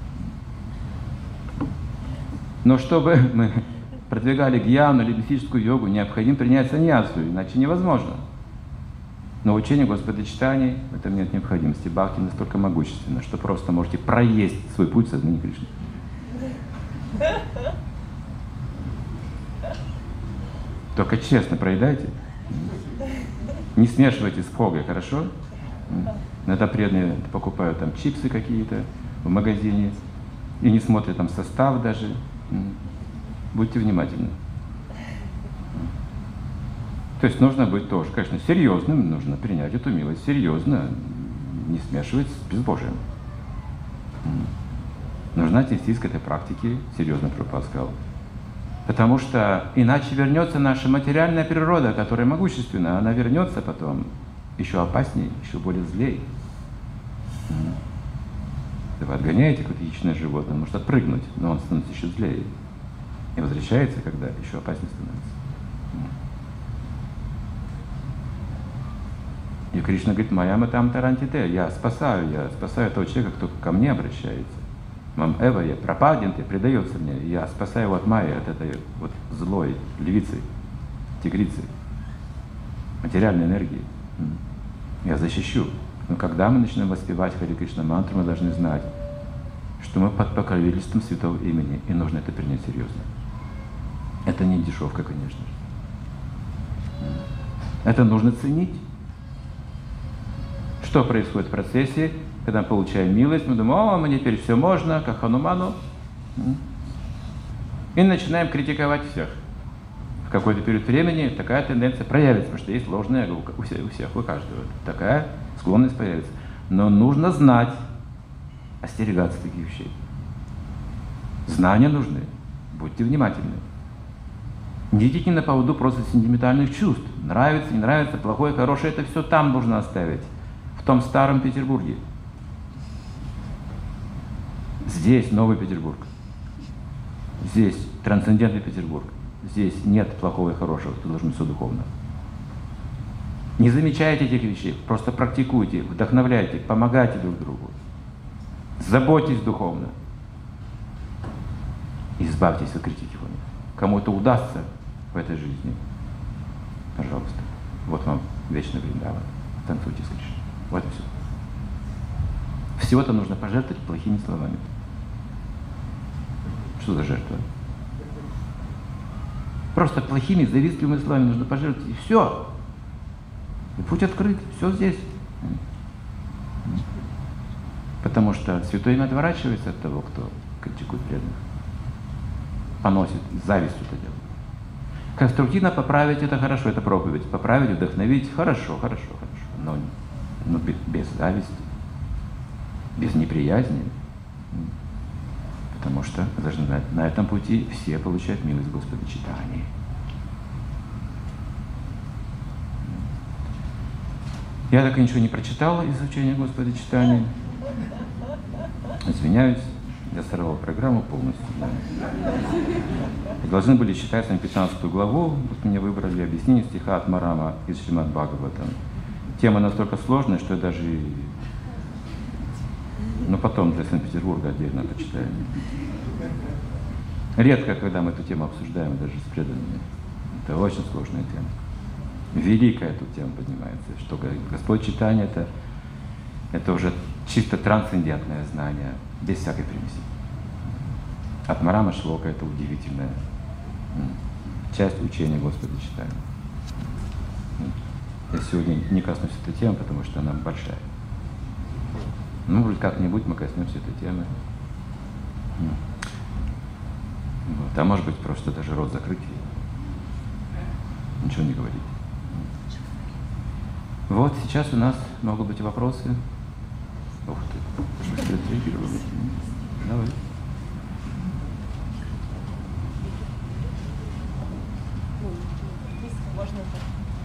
Но чтобы мы продвигали гьяну или мистическую йогу, необходимо принять саньясу, иначе невозможно. Но учение Господочитаний в этом нет необходимости. Бхакти настолько могущественно, что просто можете проесть свой путь сознания Кришны. Только честно проедайте. Не смешивайте с бхогой, хорошо? Иногда преданные покупают там чипсы какие-то в магазине и не смотрят там состав даже. Будьте внимательны. То есть нужно быть тоже, конечно, серьезным, нужно принять эту милость серьезно, не смешивать с безбожием. Нужно отнестись к этой практике серьезно, Прабхупада сказал. Потому что иначе вернется наша материальная природа, которая могущественна, она вернется потом еще опаснее, еще более злей. Вы отгоняете какое-то яичное животное, он может отпрыгнуть, но он становится еще злее. И возвращается, когда еще опаснее становится. И Кришна говорит: «Моя матам тарантите», я спасаю, я спасаю того человека, кто ко мне обращается. Мам эва, я пропаденте, предается мне, и я спасаю его от майи, от этой вот злой львицы, тигрицы, материальной энергии. Я защищу. Но когда мы начнем воспевать Хари Кришна мантру, мы должны знать, что мы под покровительством святого имени, и нужно это принять серьезно. Это не дешевка, конечно же. Это нужно ценить. Что происходит в процессе, когда мы получаем милость, мы думаем: о, мне теперь все можно, как Хануману. И начинаем критиковать всех. В какой-то период времени такая тенденция проявится, потому что есть ложное эго у всех, у всех, у каждого. Такая склонность появится. Но нужно знать, остерегаться таких вещей. Знания нужны. Будьте внимательны. Не идите на поводу просто сентиментальных чувств. Нравится, не нравится, плохое, хорошее, это все там нужно оставить. В том старом Петербурге. Здесь Новый Петербург. Здесь трансцендентный Петербург. Здесь нет плохого и хорошего, тут должно быть все духовно. Не замечайте этих вещей, просто практикуйте, вдохновляйте, помогайте друг другу. Заботьтесь духовно. Избавьтесь от критики. Кому это удастся в этой жизни, пожалуйста, вот вам вечный Вриндаван. Танцуйте с Кришной. Вот и все. Всего-то нужно пожертвовать плохими словами. Что за жертва? Просто плохими, завистливыми словами нужно пожертвовать, и все. И путь открыт, все здесь. Потому что святое имя отворачивается от того, кто критикует преданных. Поносит, завистью это делает. Конструктивно поправить — это хорошо, это проповедь. Поправить, вдохновить — хорошо, хорошо, хорошо. Но, но без, без зависти, без неприязни. Потому что должны знать, на этом пути все получают милость Господа Чайтаньи. Я так и ничего не прочитал из учения Господа читания. Извиняюсь, я сорвал программу полностью. Да. Должны были читать с вами пятнадцатую главу, вот меня выбрали объяснение стиха от Марама из Шримад Бхагаватам. Тема настолько сложная, что я даже... Но потом для Санкт-Петербурга отдельно почитаю. Редко, когда мы эту тему обсуждаем даже с преданными. Это очень сложная тема. Великая эта тема поднимается, что Господь читание это, это уже чисто трансцендентное знание, без всякой примеси. От Марама Шлока это удивительная часть учения Господа читания. Я сегодня не коснусь этой темы, потому что она большая. Ну, может, как-нибудь мы коснемся этой темы. Вот. А может быть, просто даже рот закрыть и ничего не говорить. Вот, сейчас у нас могут быть вопросы. Ух ты, что отреагировали. Давай. Можно так.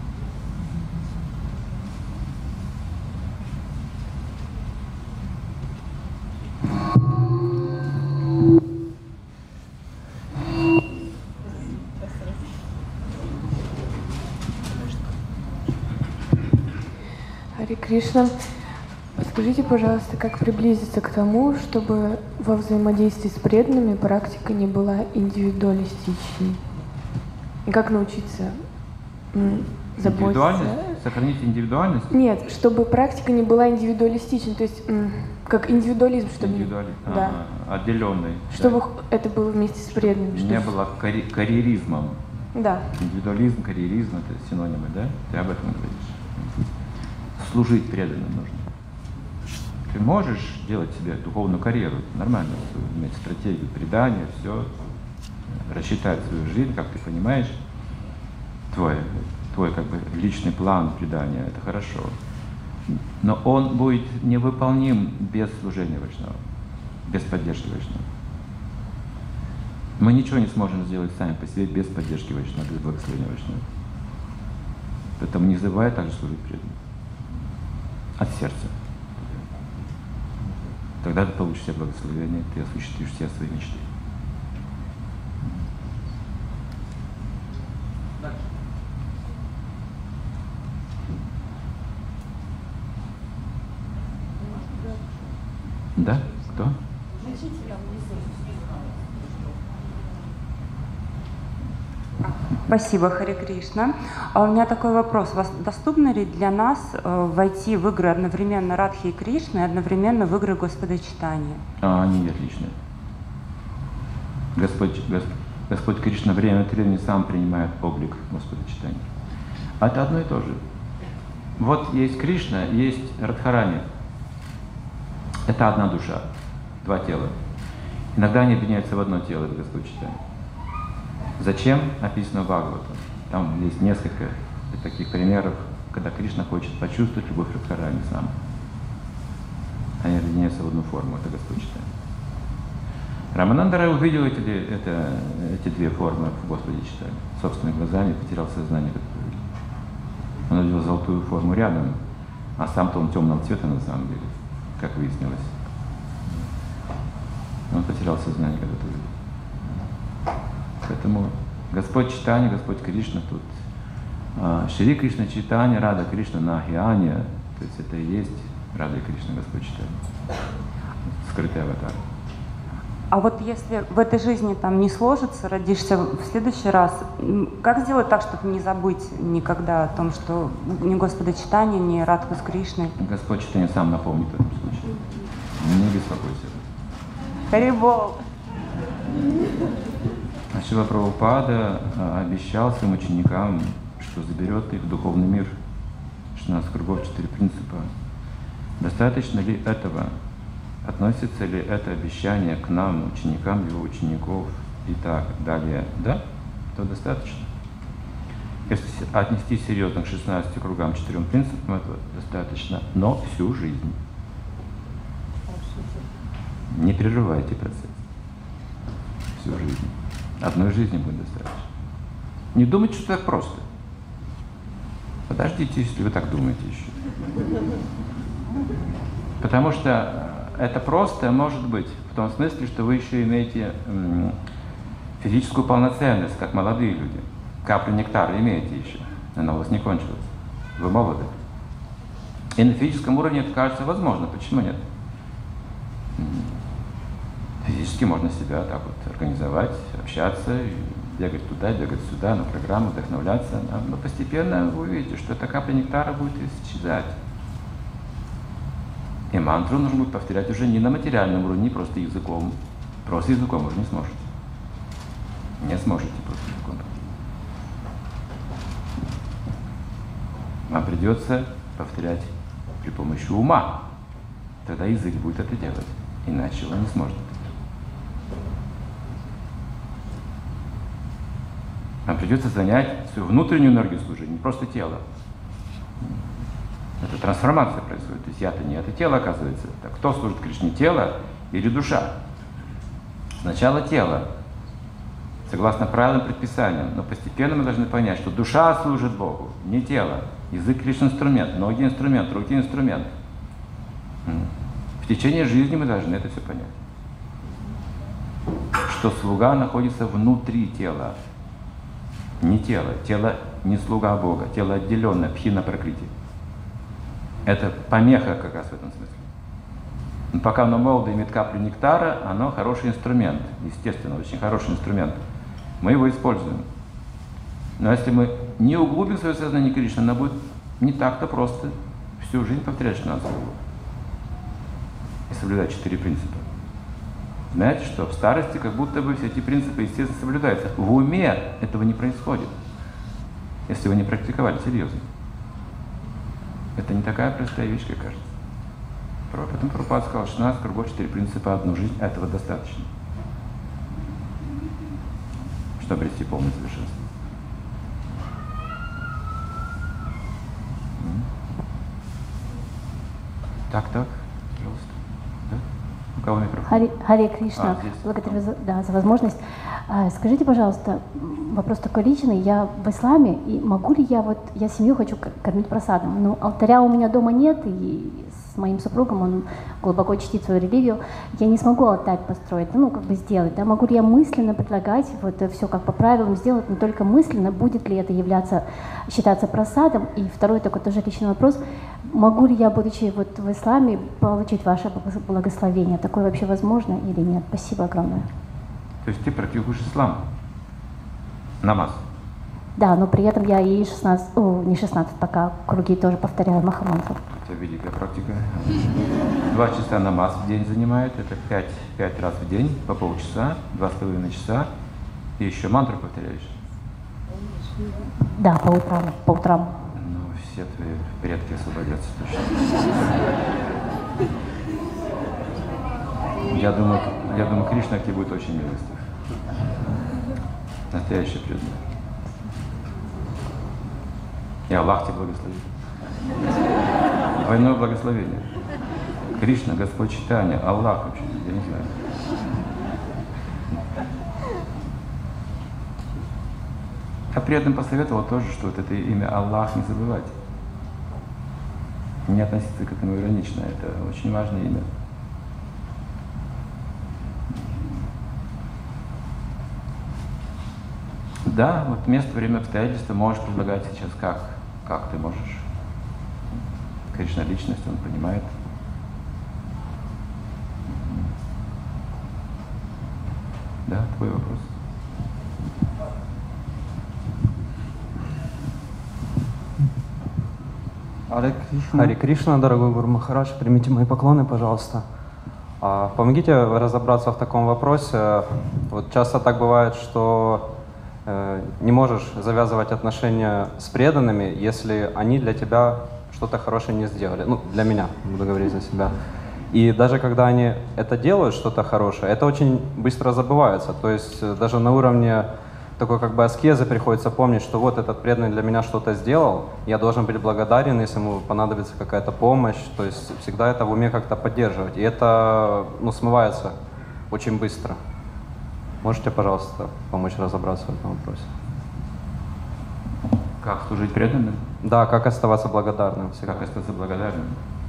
Харе Кришна, подскажите, пожалуйста, как приблизиться к тому, чтобы во взаимодействии с преданными практика не была индивидуалистичной? И как научиться м, заботиться? Индивидуальность? Сохранить индивидуальность? Нет, чтобы практика не была индивидуалистичной, то есть м, как индивидуализм, чтобы, Индивидуализм, да, ага, отделенный. чтобы Да. это было вместе с преданными. Не что- было карьи- карьеризмом. Да. Индивидуализм, карьеризм — это синонимы, да? Ты об этом говоришь. Служить преданным нужно. Ты можешь делать себе духовную карьеру, нормально, иметь стратегию предания, все, рассчитать свою жизнь, как ты понимаешь, твой, твой как бы личный план предания, это хорошо. Но он будет невыполним без служения Вайшнава, без поддержки Вайшнава. Мы ничего не сможем сделать сами по себе без поддержки Вайшнава, без благословения Вайшнава. Поэтому не забывай также служить преданным. От сердца. Тогда ты получишь все благословения, ты осуществишь все свои мечты. Да? Кто? Спасибо, Харе Кришна. А у меня такой вопрос. Вас доступно ли для нас э, войти в игры одновременно Радхи и Кришны и одновременно в игры Господа читания? А, они отличные. Господь, Господь, Господь Кришна время от времени сам принимает облик Господа читания. А это одно и то же. Вот есть Кришна, есть Радхарани. Это одна душа, два тела. Иногда они объединяются в одно тело, это Господь читания. Зачем? Описано в Бхагаватам. Там есть несколько таких примеров, когда Кришна хочет почувствовать любовь Радхарани сам. Они объединяются в одну форму, это Господь читания. Рамананда Рай увидел эти, это, эти две формы в Господе читания. Собственными глазами потерял сознание. Он увидел золотую форму рядом, а сам-то он темного цвета на самом деле, как выяснилось. Он потерял сознание, когда это увидел. Поэтому Господь читания, Господь Кришна тут. А, Шри Кришна читания, Рада Кришна Нахиания. То есть это и есть Рада Кришна, Господь читания. Скрытый аватар. А вот если в этой жизни там не сложится, родишься в следующий раз, как сделать так, чтобы не забыть никогда о том, что ни Господа читания, ни Радху с Кришной? Господь читания сам напомнит в этом случае. Не беспокойся. Харибол! Шрила Прабхупада обещал своим ученикам, что заберет их в духовный мир. шестнадцать кругов, четыре принципа. Достаточно ли этого? Относится ли это обещание к нам, ученикам его учеников и так далее? Да, то достаточно. Если отнести серьезно к шестнадцати кругам, четырем принципам, этого достаточно, но всю жизнь. Не прерывайте процесс. Всю жизнь. Одной жизни будет достаточно. Не думайте, что так просто. Подождите, если вы так думаете еще. Потому что это просто может быть в том смысле, что вы еще имеете м, физическую полноценность, как молодые люди. Каплю нектара имеете еще, она у вас не кончилась. Вы молоды. И на физическом уровне это кажется возможно. Почему нет? Физически можно себя так вот организовать, общаться, бегать туда, бегать сюда, на программу, вдохновляться. Да? Но постепенно вы увидите, что эта капля нектара будет исчезать. И мантру нужно будет повторять уже не на материальном уровне, не просто языком. Просто языком уже не сможете. Не сможете просто языком. Вам придется повторять при помощи ума. Тогда язык будет это делать. Иначе он не сможет это делать. Вам придется занять свою внутреннюю энергию служения, не просто тело. Это трансформация происходит. То есть я-то не это тело, оказывается. Так кто служит Кришне, тело или душа? Сначала тело, согласно правилам, предписаниям. Но постепенно мы должны понять, что душа служит Богу, не тело. Язык лишь инструмент, ноги инструмент, руки инструмент. В течение жизни мы должны это все понять. Что слуга находится внутри тела. Не тело. Тело не слуга Бога. Тело отделенное, пхина пракрити. Это помеха как раз в этом смысле. Но пока оно молодо, имеет каплю нектара, оно хороший инструмент. Естественно, очень хороший инструмент. Мы его используем. Но если мы не углубим свое сознание Кришны, оно будет не так-то просто всю жизнь повторять шестнадцать кругов. И соблюдать четыре принципа. Знаете, что в старости как будто бы все эти принципы, естественно, соблюдаются. В уме этого не происходит, если вы не практиковали серьезно. Это не такая простая вещь, как кажется. Поэтому Прабхупада сказал, шестнадцать кругов, четыре принципа, одну жизнь, этого достаточно, чтобы обрести полное совершенство. Так, так, пожалуйста. Да? У кого микрофон? Харе, Харе Кришна, А, благодарю за, да, за возможность. А, скажите, пожалуйста, вопрос такой личный. Я в исламе, и могу ли я, вот, я семью хочу кормить просадом, но алтаря у меня дома нет, и с моим супругом, он глубоко чтит свою религию, я не смогу алтарь построить, ну, как бы сделать, да, могу ли я мысленно предлагать, вот, все как по правилам сделать, но только мысленно, будет ли это являться, считаться просадом? И второй такой тоже личный вопрос, могу ли я, будучи вот в исламе, получить ваше благословение? Такое вообще возможно или нет? Спасибо огромное. То есть ты практикуешь ислам? Намаз? Да, но при этом я и шестнадцать, о, не шестнадцать, пока круги тоже повторяю Махамантру. Это великая практика. Два часа намаз в день занимает, это пять, пять раз в день, по полчаса, два с половиной часа. И еще мантру повторяешь? Да, по утрам, по утрам. Ну, все твои предки освободятся точно. Я думаю, я думаю, Кришна к тебе будет очень милостив. Настоящий преданный. И Аллах тебя благословит. Двойное благословение. Кришна, Господь Чайтанья, Аллах вообще, я не знаю. А при этом посоветовал тоже, что вот это имя Аллах не забывать. Не относиться к этому иронично, это очень важное имя. Да, вот место, время, обстоятельства можешь предлагать сейчас как, как ты можешь. Кришна личность, он понимает. Да, твой вопрос. Харе Кришна. Харе Кришна, дорогой Гуру Махарадж, примите мои поклоны, пожалуйста. Помогите разобраться в таком вопросе. Вот часто так бывает, что не можешь завязывать отношения с преданными, если они для тебя что-то хорошее не сделали. Ну, для меня, буду говорить за себя. И даже когда они это делают, что-то хорошее, это очень быстро забывается. То есть даже на уровне такой как бы аскезы приходится помнить, что вот этот преданный для меня что-то сделал, я должен быть благодарен, если ему понадобится какая-то помощь. То есть всегда это в уме как-то поддерживать. И это, ну, смывается очень быстро. Можете, пожалуйста, помочь разобраться в этом вопросе? Как служить преданным? Да, как оставаться благодарным всегда. Как оставаться благодарным?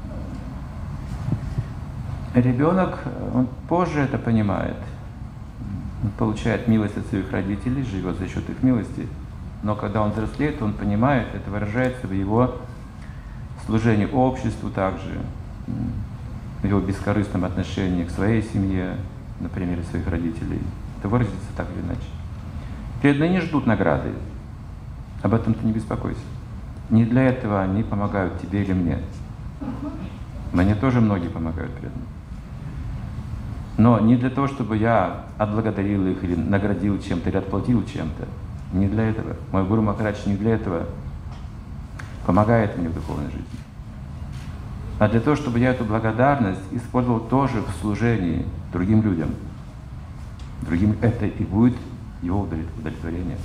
Ребенок, он позже это понимает. Он получает милость от своих родителей, живет за счет их милости. Но когда он взрослеет, он понимает, это выражается в его служении обществу также, в его бескорыстном отношении к своей семье, на примере своих родителей. Это выразится так или иначе. Преданные не ждут награды. Об этом ты не беспокойся. Не для этого они помогают тебе или мне. Мне тоже многие помогают преданным. Но не для того, чтобы я отблагодарил их или наградил чем-то, или отплатил чем-то. Не для этого. Мой Гуру Махарадж не для этого помогает мне в духовной жизни. А для того, чтобы я эту благодарность использовал тоже в служении другим людям. Другим это и будет его удовлетворение.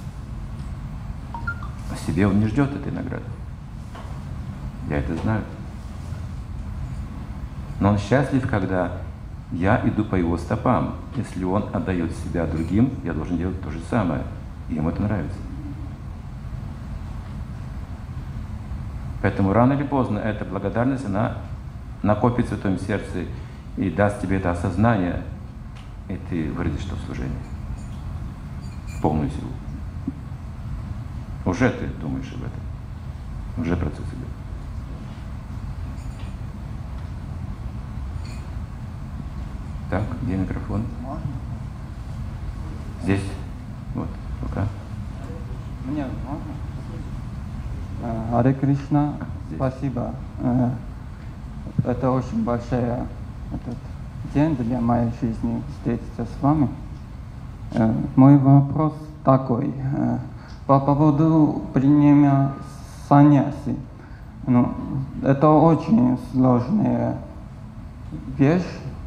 А себе он не ждет этой награды. Я это знаю. Но он счастлив, когда я иду по его стопам. Если он отдает себя другим, я должен делать то же самое. И ему это нравится. Поэтому рано или поздно эта благодарность, она накопится в твоем сердце и даст тебе это осознание, и ты выразишь это в служении. В полную силу. Уже ты думаешь об этом. Уже процесс идет. Так, где микрофон? Здесь. Вот, рука. Мне можно? Харе Кришна, спасибо. Это очень большой этот день для моей жизни встретиться с вами. Мой вопрос такой. По поводу принятия саньяси. Ну, это очень сложная вещь.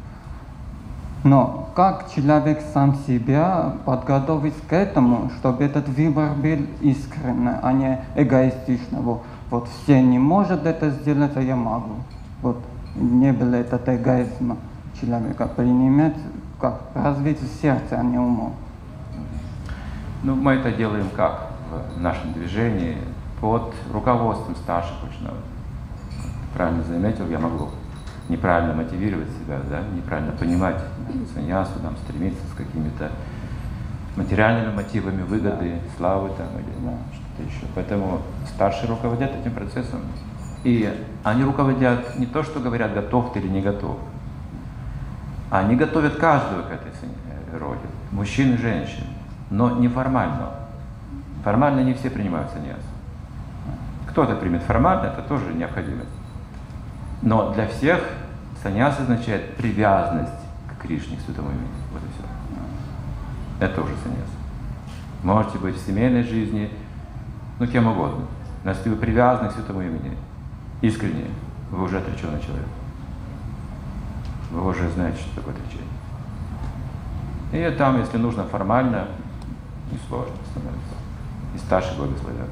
Но как человек сам себя подготовить к этому, чтобы этот выбор был искренний, а не эгоистичный? Вот, вот все не может это сделать, а я могу. Вот не было этот эгоизм человека принимать, как развить сердце, а не умом. Ну, мы это делаем как? В нашем движении, под руководством старших ученых. Правильно заметил, я могу неправильно мотивировать себя, да, неправильно понимать саньясу, там, стремиться с какими-то материальными мотивами, выгоды, славы там, или да, что-то еще. Поэтому старшие руководят этим процессом. И они руководят не то, что говорят, готов ты или не готов. Они готовят каждого к этой роли, мужчин и женщин, но неформально. Формально не все принимают саньясу. Кто-то примет формально, это тоже необходимость. Но для всех саньяса означает привязанность к Кришне, к святому имени. Вот и все. Это уже саньяс. Можете быть в семейной жизни, ну кем угодно. Но если вы привязаны к святому имени, искренне, вы уже отреченный человек. Вы уже знаете, что такое отречение. И там, если нужно формально, несложно становится. И старшие благословят.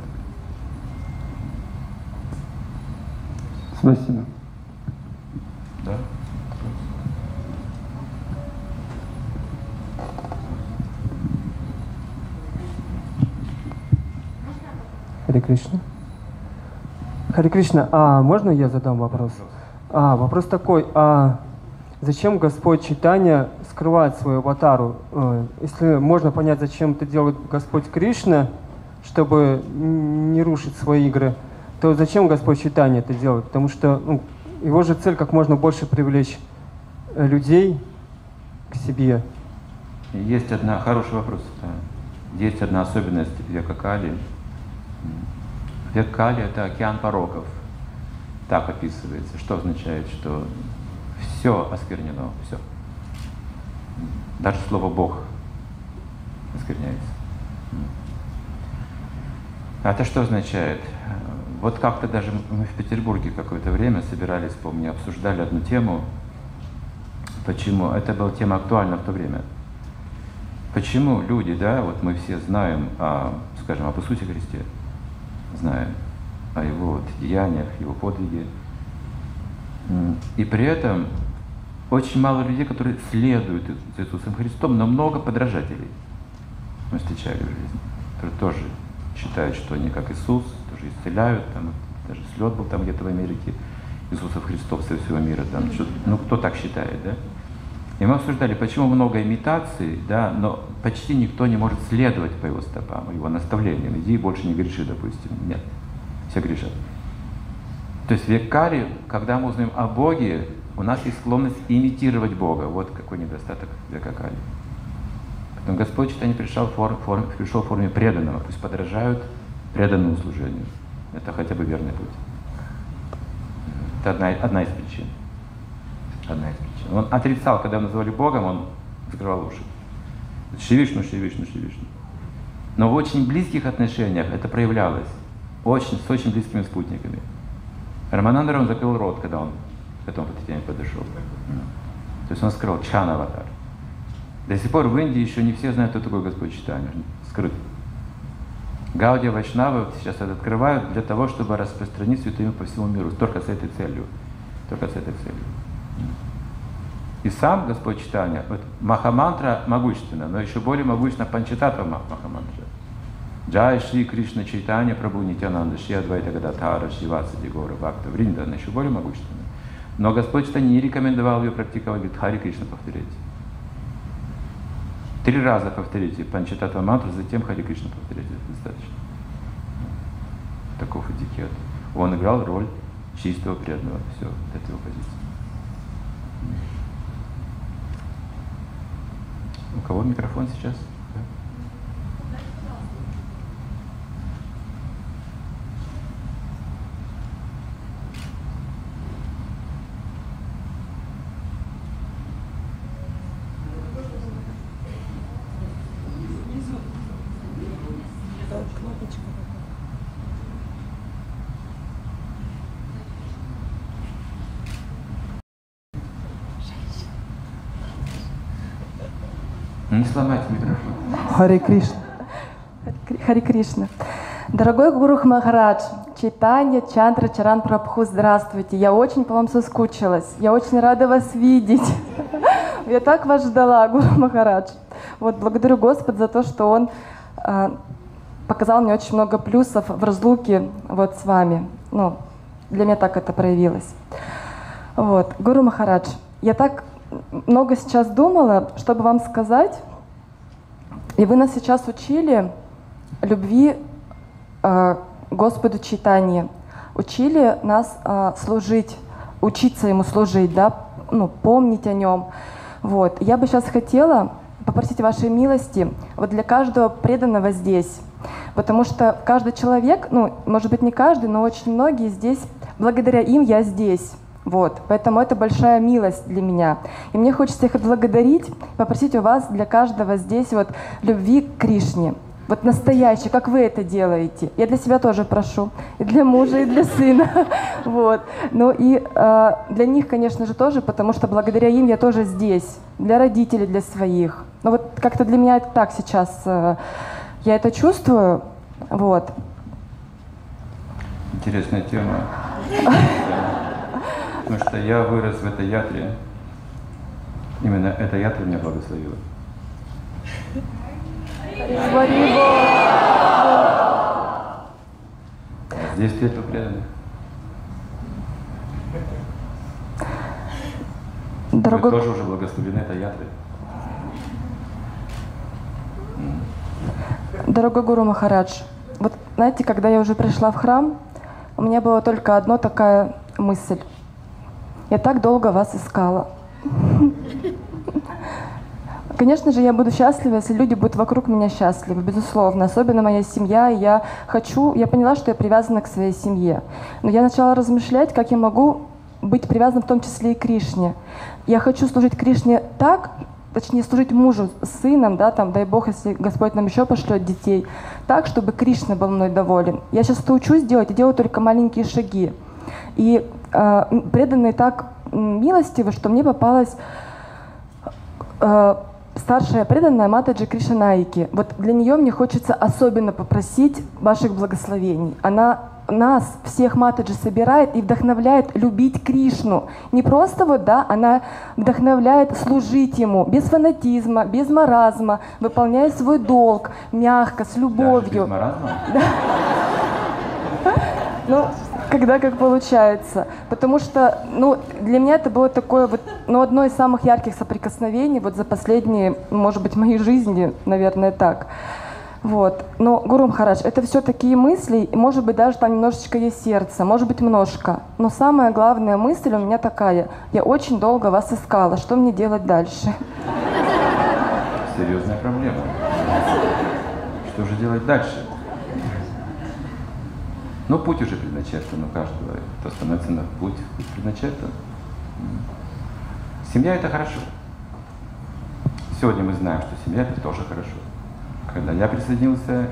Спасибо. Да? Харе Кришна. Харе Кришна, а можно я задам вопрос? А, вопрос такой, а зачем Господь Чайтанья скрывает свою аватару? Если можно понять, зачем это делает Господь Кришна, чтобы не рушить свои игры, то зачем Господь Чайтанья это делает? Потому что ну, его же цель как можно больше привлечь людей к себе. Есть одна, хороший вопрос. Да. Есть одна особенность века Кали. Век Кали — это океан пороков. Так описывается. Что означает, что все осквернено, все. Даже слово Бог оскверняется. Это что означает? Вот как-то даже мы в Петербурге какое-то время собирались, помню, обсуждали одну тему. Почему? Это была тема актуальна в то время. Почему люди, да, вот мы все знаем, о, скажем, об Иисусе Христе, знаем о Его вот деяниях, Его подвиге. И при этом очень мало людей, которые следуют за Иисусом Христом, но много подражателей мы встречали в жизни, которые тоже считают, что они как Иисус, тоже исцеляют, там, даже слет был там где-то в Америке, Иисусов Христов со всего мира, там, ну кто так считает, да? И мы обсуждали, почему много имитаций, да, но почти никто не может следовать по его стопам, его наставлениям. Иди и больше не греши, допустим. Нет, все грешат. То есть в Еккаре, когда мы узнаем о Боге, у нас есть склонность имитировать Бога. Вот какой недостаток в Еккаре. Поэтому Господь читание пришел в, форм, форм, пришел в форме преданного. Пусть подражают преданному служению. Это хотя бы верный путь. Это одна, одна из причин. Одна из причин. Он отрицал, когда называли Богом, он закрывал уши. Шивишну, Шивишну, Шивишну. Но в очень близких отношениях это проявлялось. Очень, с очень близкими спутниками. Раманандра он закрыл рот, когда он к этому подтверждению подошел. То есть он скрыл Чана аватар. До сих пор в Индии еще не все знают, кто такой Господь Чайтанья. Скрыт. Гаудия Вайшнавы сейчас это открывают для того, чтобы распространить святое имя по всему миру. Только с этой целью. Только с этой целью. И сам Господь Чайтанья, вот Махамантра могущественна, но еще более могущественна Панчататва Махамантра. Джай Шри Кришна Чайтанья Прабху Нитянанда Шри Адвайта Гададхара Шри Васади Гора Бхакта Вринда, она еще более могущественна. Но Господь Чайтанья не рекомендовал ее практиковать, говорит, Хари Кришна повторите. Три раза повторите Панчататва мантру, затем Хари Кришна повторите, достаточно. Таков этикет. Он играл роль чистого преданного. Все, это его позиция. У кого микрофон сейчас? Да? Не сломайте микрофон. Харе Кришна. Харе Кришна. Дорогой Гуру Махарадж, Чайтанья Чандра Чаран Прабху, здравствуйте. Я очень по вам соскучилась. Я очень рада вас видеть. Я так вас ждала, Гуру Махарадж. Вот, благодарю Господа за то, что Он э, показал мне очень много плюсов в разлуке вот с вами. Ну, для меня так это проявилось. Вот, Гуру Махарадж, я так много сейчас думала, чтобы вам сказать, и вы нас сейчас учили любви э, Господу Чайтанье, учили нас э, служить, учиться Ему служить, да, ну, помнить о Нем. Вот. Я бы сейчас хотела попросить вашей милости вот для каждого преданного здесь, потому что каждый человек, ну, может быть, не каждый, но очень многие здесь, благодаря им я здесь. Вот, поэтому это большая милость для меня. И мне хочется их отблагодарить, попросить у вас для каждого здесь вот любви к Кришне. Вот настоящей, как вы это делаете. Я для себя тоже прошу, и для мужа, и для сына. Вот. Ну и э, для них, конечно же, тоже, потому что благодаря им я тоже здесь. Для родителей, для своих. Ну вот как-то для меня это так сейчас. Э, я это чувствую. Вот. Интересная тема. Потому что я вырос в этой ятре. Именно эта ятра меня благословила. Здесь встретил преданных. Дорогой... Вы тоже уже благословлены этой ятрой. Дорогой Гуру Махарадж, вот знаете, когда я уже пришла в храм, у меня была только одна такая мысль. Я так долго вас искала. Конечно же, я буду счастлива, если люди будут вокруг меня счастливы, безусловно. Особенно моя семья, и я хочу, я поняла, что я привязана к своей семье. Но я начала размышлять, как я могу быть привязана в том числе и к Кришне. Я хочу служить Кришне так, точнее, служить мужу, сыном, да, там, дай Бог, если Господь нам еще пошлет детей, так, чтобы Кришна был мной доволен. Я сейчас это учусь делать, и делаю только маленькие шаги. И э, преданные так милостивы, что мне попалась э, старшая преданная Матаджи Кришнанаики. Вот для нее мне хочется особенно попросить ваших благословений. Она нас, всех Матаджи, собирает и вдохновляет любить Кришну. Не просто вот, да, она вдохновляет служить Ему без фанатизма, без маразма, выполняя свой долг, мягко, с любовью. Даже без маразма? Ну, когда как получается. Потому что, ну, для меня это было такое вот, ну, одно из самых ярких соприкосновений вот за последние, может быть, моей жизни, наверное, так. Вот. Но, Гуру Махарадж, это все такие мысли, и, может быть, даже там немножечко есть сердце, может быть, немножко. Но самая главная мысль у меня такая: я очень долго вас искала, что мне делать дальше? Серьезная проблема. Что же делать дальше? Ну, путь уже предначертан у каждого. Кто становится на путь, путь предначертан. Семья — это хорошо. Сегодня мы знаем, что семья — это тоже хорошо. Когда я присоединился,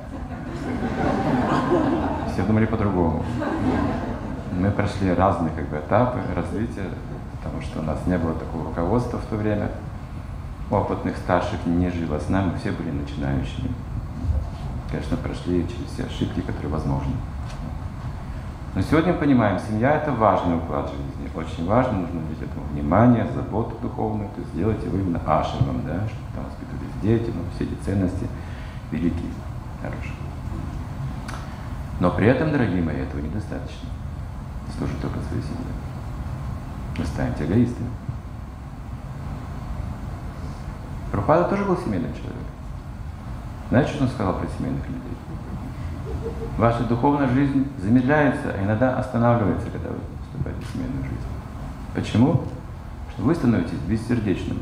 все думали по-другому. Мы прошли разные как бы, этапы развития, потому что у нас не было такого руководства в то время. Опытных старших не жило с нами, мы все были начинающими. Конечно, прошли через все ошибки, которые возможны. Но сегодня мы понимаем, семья — это важный уклад жизни. Очень важно, нужно уделить этому внимание, заботу духовную, то есть сделать его именно ашрамом, да, чтобы там воспитывались дети, ну, все эти ценности великие, хорошие. Но при этом, дорогие мои, этого недостаточно. Служить только своей семье. Вы станете эгоистами. Прабхупада тоже был семейным человеком. Знаете, что он сказал про семейных людей? Ваша духовная жизнь замедляется, а иногда останавливается, когда вы вступаете в семейную жизнь. Почему? Потому что вы становитесь бессердечным.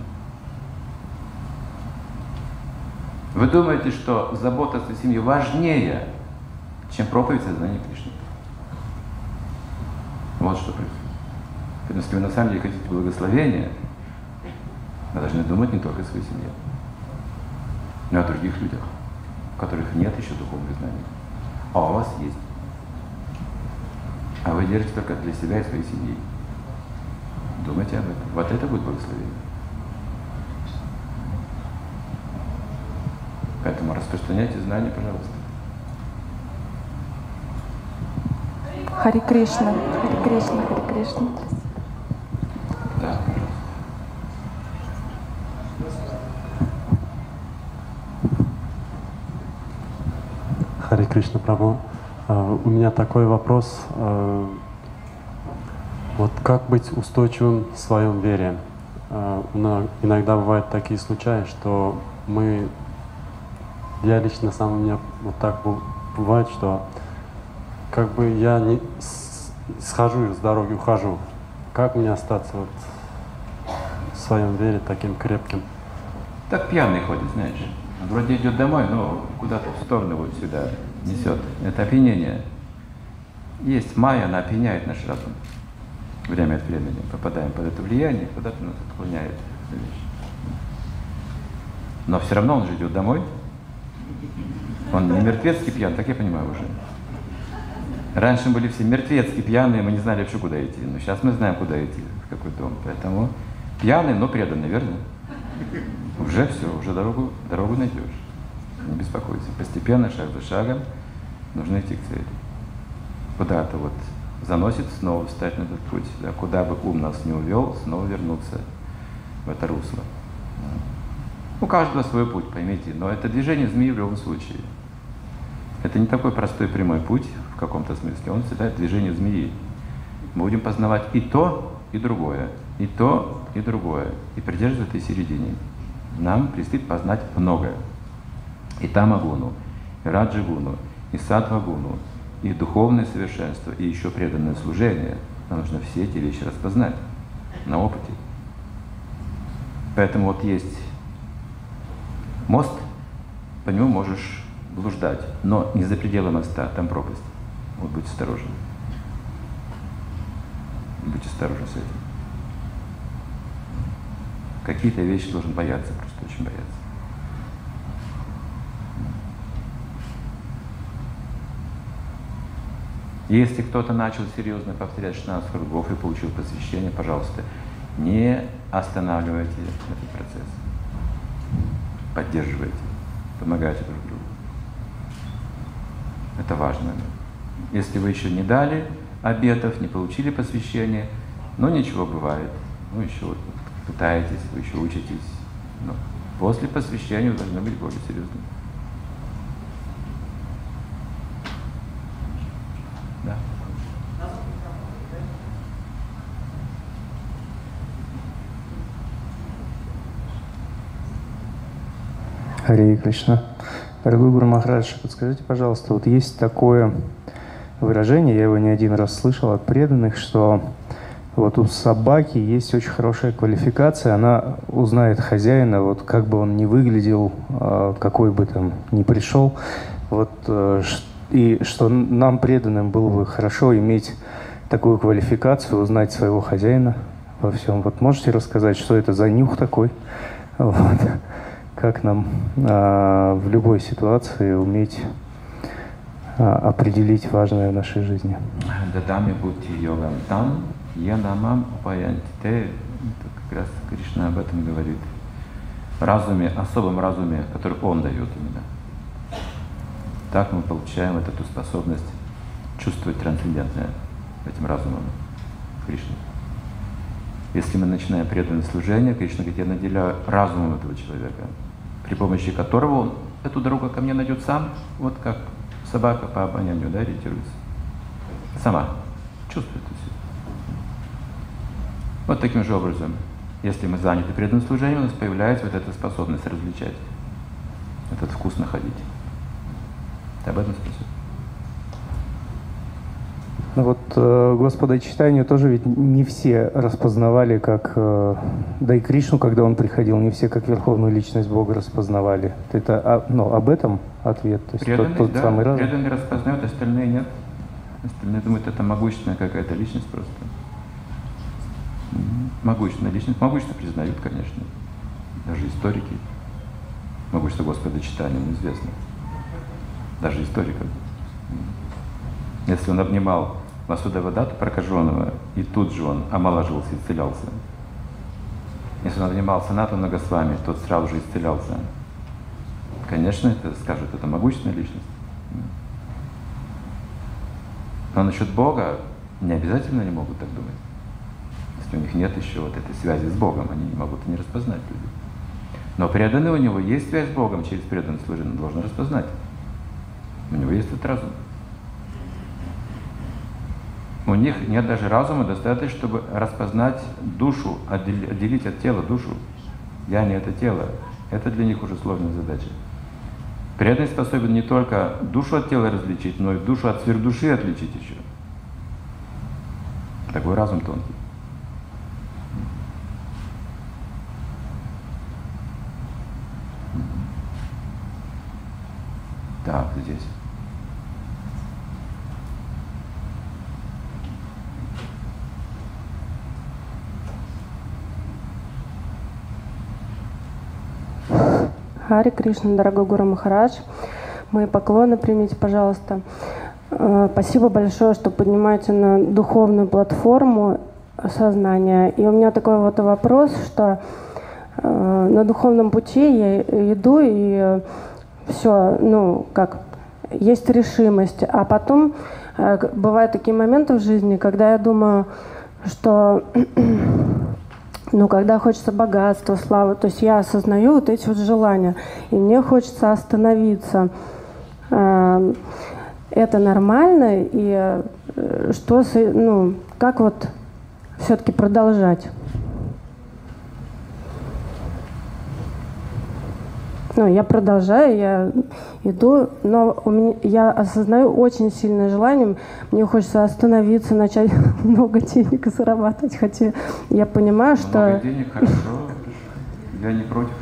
Вы думаете, что забота о семье важнее, чем проповедь сознания Кришны. Вот что происходит. Если вы на самом деле хотите благословения, вы должны думать не только о своей семье, но и о других людях, у которых нет еще духовных знаний. А у вас есть. А вы держите только для себя и своей семьи. Думайте об этом. Вот это будет благословение. Поэтому распространяйте знания, пожалуйста. Хари Кришна, Хари Кришна, Хари Кришна. Да, пожалуйста. Хари Кришна Прабху. У меня такой вопрос. Вот как быть устойчивым в своем вере? Иногда бывают такие случаи, что мы, я лично сам у меня вот так бывает, что как бы я не схожу с дороги, ухожу. Как мне остаться вот в своем вере таким крепким? Так пьяный ходит, знаешь. Вроде идет домой, но куда-то в сторону вот сюда несет. Это опьянение. Есть майя, она опьяняет наш разум. Время от времени попадаем под это влияние, куда-то нас отклоняет. Но все равно он же идет домой. Он не мертвецкий пьян, так я понимаю уже. Раньше мы были все мертвецки пьяные, мы не знали вообще, куда идти. Но сейчас мы знаем, куда идти, в какой дом. Поэтому пьяный, но преданный, верно? Уже все, уже дорогу, дорогу найдешь. Не беспокойся. Постепенно, шаг за шагом, нужно идти к цели. Куда-то вот заносит, снова встать на этот путь. Да, куда бы ум нас не увел, снова вернуться в это русло. У каждого свой путь, поймите. Но это движение змеи в любом случае. Это не такой простой прямой путь в каком-то смысле. Он всегда движение змеи. Мы будем познавать и то, и другое. И то, и другое. И придерживаться этой середине. Нам предстоит познать многое. И тамагуну, и раджагуну, и сатвагуну, и духовное совершенство, и еще преданное служение. Нам нужно все эти вещи распознать на опыте. Поэтому вот есть мост, по нему можешь блуждать, но не за пределы моста, там пропасть. Вот будь осторожен. Будь осторожен с этим. Какие-то вещи должен бояться, просто очень бояться. Если кто-то начал серьезно повторять шестнадцать кругов и получил посвящение, пожалуйста, не останавливайте этот процесс. Поддерживайте, помогайте друг другу. Это важно. Если вы еще не дали обетов, не получили посвящение, ну ничего, бывает. Ну еще вот пытаетесь, вы еще учитесь. Но после посвящения вы должны быть более серьезными. Да. Харе Кришна. Дорогой Гуру Махарадж, подскажите, пожалуйста, вот есть такое выражение, я его не один раз слышал от преданных, что вот у собаки есть очень хорошая квалификация, она узнает хозяина, вот как бы он ни выглядел, какой бы там ни пришел, вот, и что нам, преданным, было бы хорошо иметь такую квалификацию, узнать своего хозяина во всем. Вот можете рассказать, что это за нюх такой? Вот. Как нам а, в любой ситуации уметь а, определить важное в нашей жизни? Дадами будьте йогам там, янамам упаянте. Как раз Кришна об этом говорит. Разуме, особом разуме, который Он дает именно. Так мы получаем вот эту способность чувствовать трансцендентное этим разумом Кришны. Если мы начинаем преданное служение, Кришна говорит, я наделяю разумом этого человека, при помощи которого он эту дорогу ко мне найдет сам, вот как собака по обонянию, да, ориентируется. Сама чувствует это все. Вот таким же образом, если мы заняты преданным служением, у нас появляется вот эта способность различать, этот вкус находить. Ты об этом спросил? Ну вот э, Господа читанию тоже ведь не все распознавали, как, э, да и Кришну, когда он приходил, не все как верховную личность Бога распознавали. Это а, ну, об этом ответ? То есть преданный, тот, тот да, самый разум? преданный распознают, остальные нет. Остальные думают, это могущественная какая-то личность просто. Могущественная личность. Могущество признают, конечно. Даже историки. Могущество Господа читанием известно. Даже историкам. Если он обнимал Васудевадатту прокаженного, и тут же он омоложился, исцелялся. Если он обнимал Санатана Госвами, тот сразу же исцелялся. Конечно, это скажут, это могущественная личность. Но насчет Бога не обязательно они могут так думать. Если у них нет еще вот этой связи с Богом, они не могут и не распознать люди. Но преданный у него есть связь с Богом через преданное служение, он должен распознать. У него есть этот разум. У них нет даже разума достаточно, чтобы распознать душу, отделить от тела душу. Я не это тело. Это для них уже сложная задача. Преданный способен не только душу от тела различить, но и душу от сверхдуши отличить еще. Такой разум тонкий. Так, здесь. Харе Кришна, дорогой Гуру Махарадж. Мои поклоны примите, пожалуйста. Спасибо большое, что поднимаете на духовную платформу сознания. И у меня такой вот вопрос, что на духовном пути я иду, и все, ну, как, есть решимость. А потом бывают такие моменты в жизни, когда я думаю, что... Ну, когда хочется богатства, славы, то есть я осознаю вот эти вот желания, и мне хочется остановиться. Это нормально, и что, ну, как вот все-таки продолжать? Ну, я продолжаю, я иду, но у меня, я осознаю очень сильное желание, мне хочется остановиться, начать много денег зарабатывать, хотя я понимаю, что... Много денег, хорошо, я не против,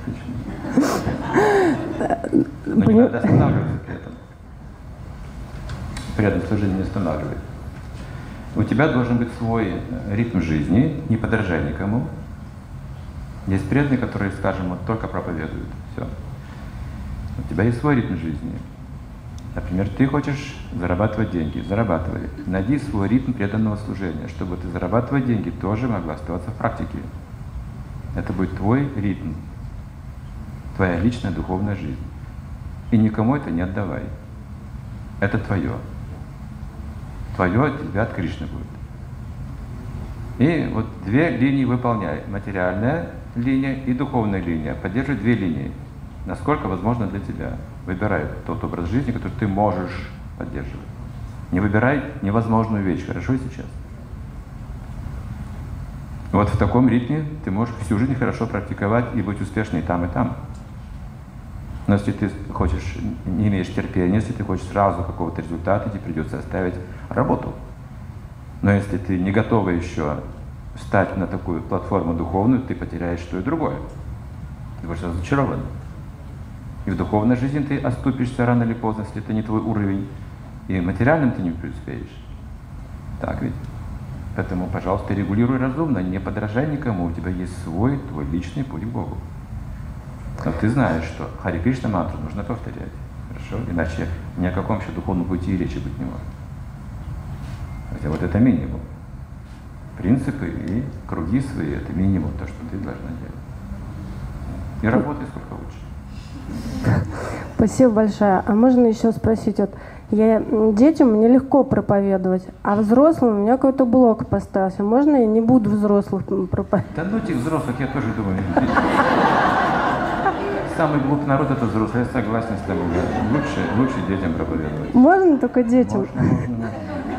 но не надо останавливаться при этом. Преданное служение не останавливает. У тебя должен быть свой ритм жизни, не подражай никому. Есть преданные, которые, скажем, вот только проповедуют, все. У тебя есть свой ритм жизни. Например, ты хочешь зарабатывать деньги, зарабатывай. Найди свой ритм преданного служения, чтобы ты зарабатывать деньги тоже могла оставаться в практике. Это будет твой ритм, твоя личная духовная жизнь. И никому это не отдавай. Это твое. твое от тебя от Кришны будет. И вот две линии выполняй. Материальная линия и духовная линия. Поддерживай две линии. Насколько возможно для тебя. Выбирай тот образ жизни, который ты можешь поддерживать. Не выбирай невозможную вещь. Хорошо сейчас? Вот в таком ритме ты можешь всю жизнь хорошо практиковать и быть успешной там, и там. Но если ты хочешь, не имеешь терпения, если ты хочешь сразу какого-то результата, тебе придется оставить работу. Но если ты не готова еще встать на такую платформу духовную, ты потеряешь то и другое. Ты будешь разочарован. И в духовной жизни ты оступишься рано или поздно, если это не твой уровень. И в материальном ты не преуспеешь. Так ведь? Поэтому, пожалуйста, регулируй разумно, не подражай никому. У тебя есть свой, твой личный путь к Богу. Но ты знаешь, что Хари Кришна мантру нужно повторять. Хорошо? Иначе ни о каком еще духовном пути и речи быть не может. Хотя вот это минимум. Принципы и круги свои — это минимум, то, что ты должна делать. И работай сколько лучше. Спасибо большое. А можно еще спросить, вот я детям мне легко проповедовать, а взрослым у меня какой-то блок поставился. Можно я не буду взрослых проповедовать? Да ну этих взрослых я тоже думаю. Самый глупый народ — это взрослый. Я согласен с тобой. Лучше, лучше детям проповедовать. Можно только детям? Можно, можно, можно.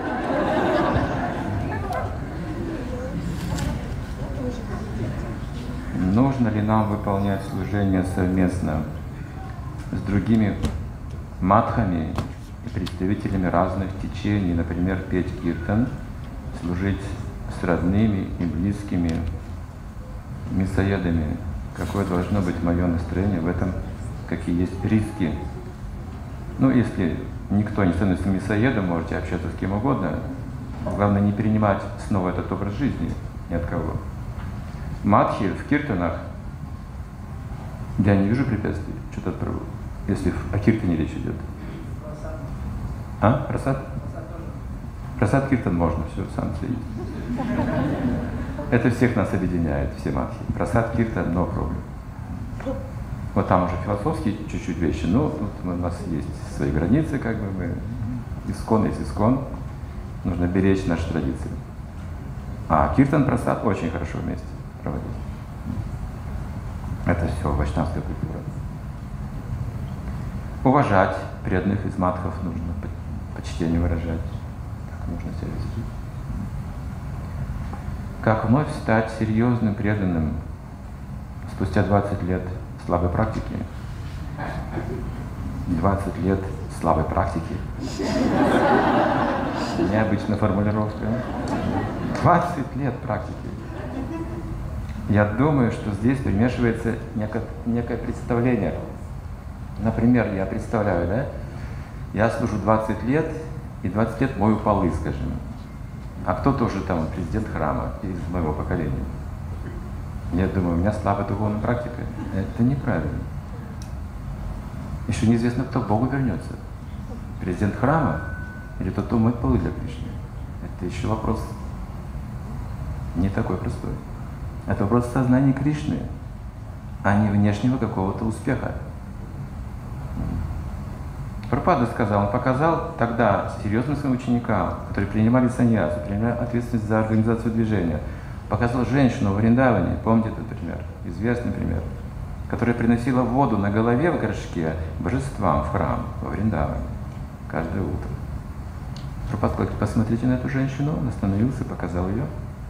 Нужно ли нам выполнять служение совместно с другими мадхами и представителями разных течений, например, петь киртан, служить с родными и близкими мясоедами? Какое должно быть мое настроение в этом, какие есть риски? Ну, если никто не становится мясоедом, можете общаться с кем угодно. Главное, не перенимать снова этот образ жизни ни от кого. Мадхи в киртанах, я не вижу препятствий, что-то отправил, если о киртане речь идет. А? Прасад? Прасад киртан можно, все, сам следить. Это всех нас объединяет, все мадхи. Прасад киртан, no problem. Вот там уже философские чуть-чуть вещи, но тут у нас есть свои границы, как бы мы, искон есть искон, нужно беречь наши традиции. А киртан, прасад очень хорошо вместе проводить. Это все вайшнавская культура. Уважать преданных из мадхов нужно, почтение выражать. Так нужно себя вести. Как вновь стать серьезным преданным спустя двадцать лет слабой практики? двадцать лет слабой практики. Необычная формулировка. двадцать лет практики. Я думаю, что здесь примешивается некое, некое представление. Например, я представляю, да, я служу двадцать лет, и двадцать лет мою полы, скажем. А кто-то уже там президент храма из моего поколения. Я думаю, у меня слабая духовная практика. Это неправильно. Еще неизвестно, кто к Богу вернется. Президент храма или тот, кто моет полы для Кришны. Это еще вопрос не такой простой. Это вопрос сознания Кришны, а не внешнего какого-то успеха. Прабхупада сказал, он показал тогда серьезным своим ученикам, которые принимали саньясу, принимали ответственность за организацию движения, показал женщину в Вриндаване, помните этот пример, известный пример, которая приносила воду на голове в горшке божествам в храм во Вриндаване каждое утро. Прабхупада сказал, посмотрите на эту женщину, он остановился, показал ее.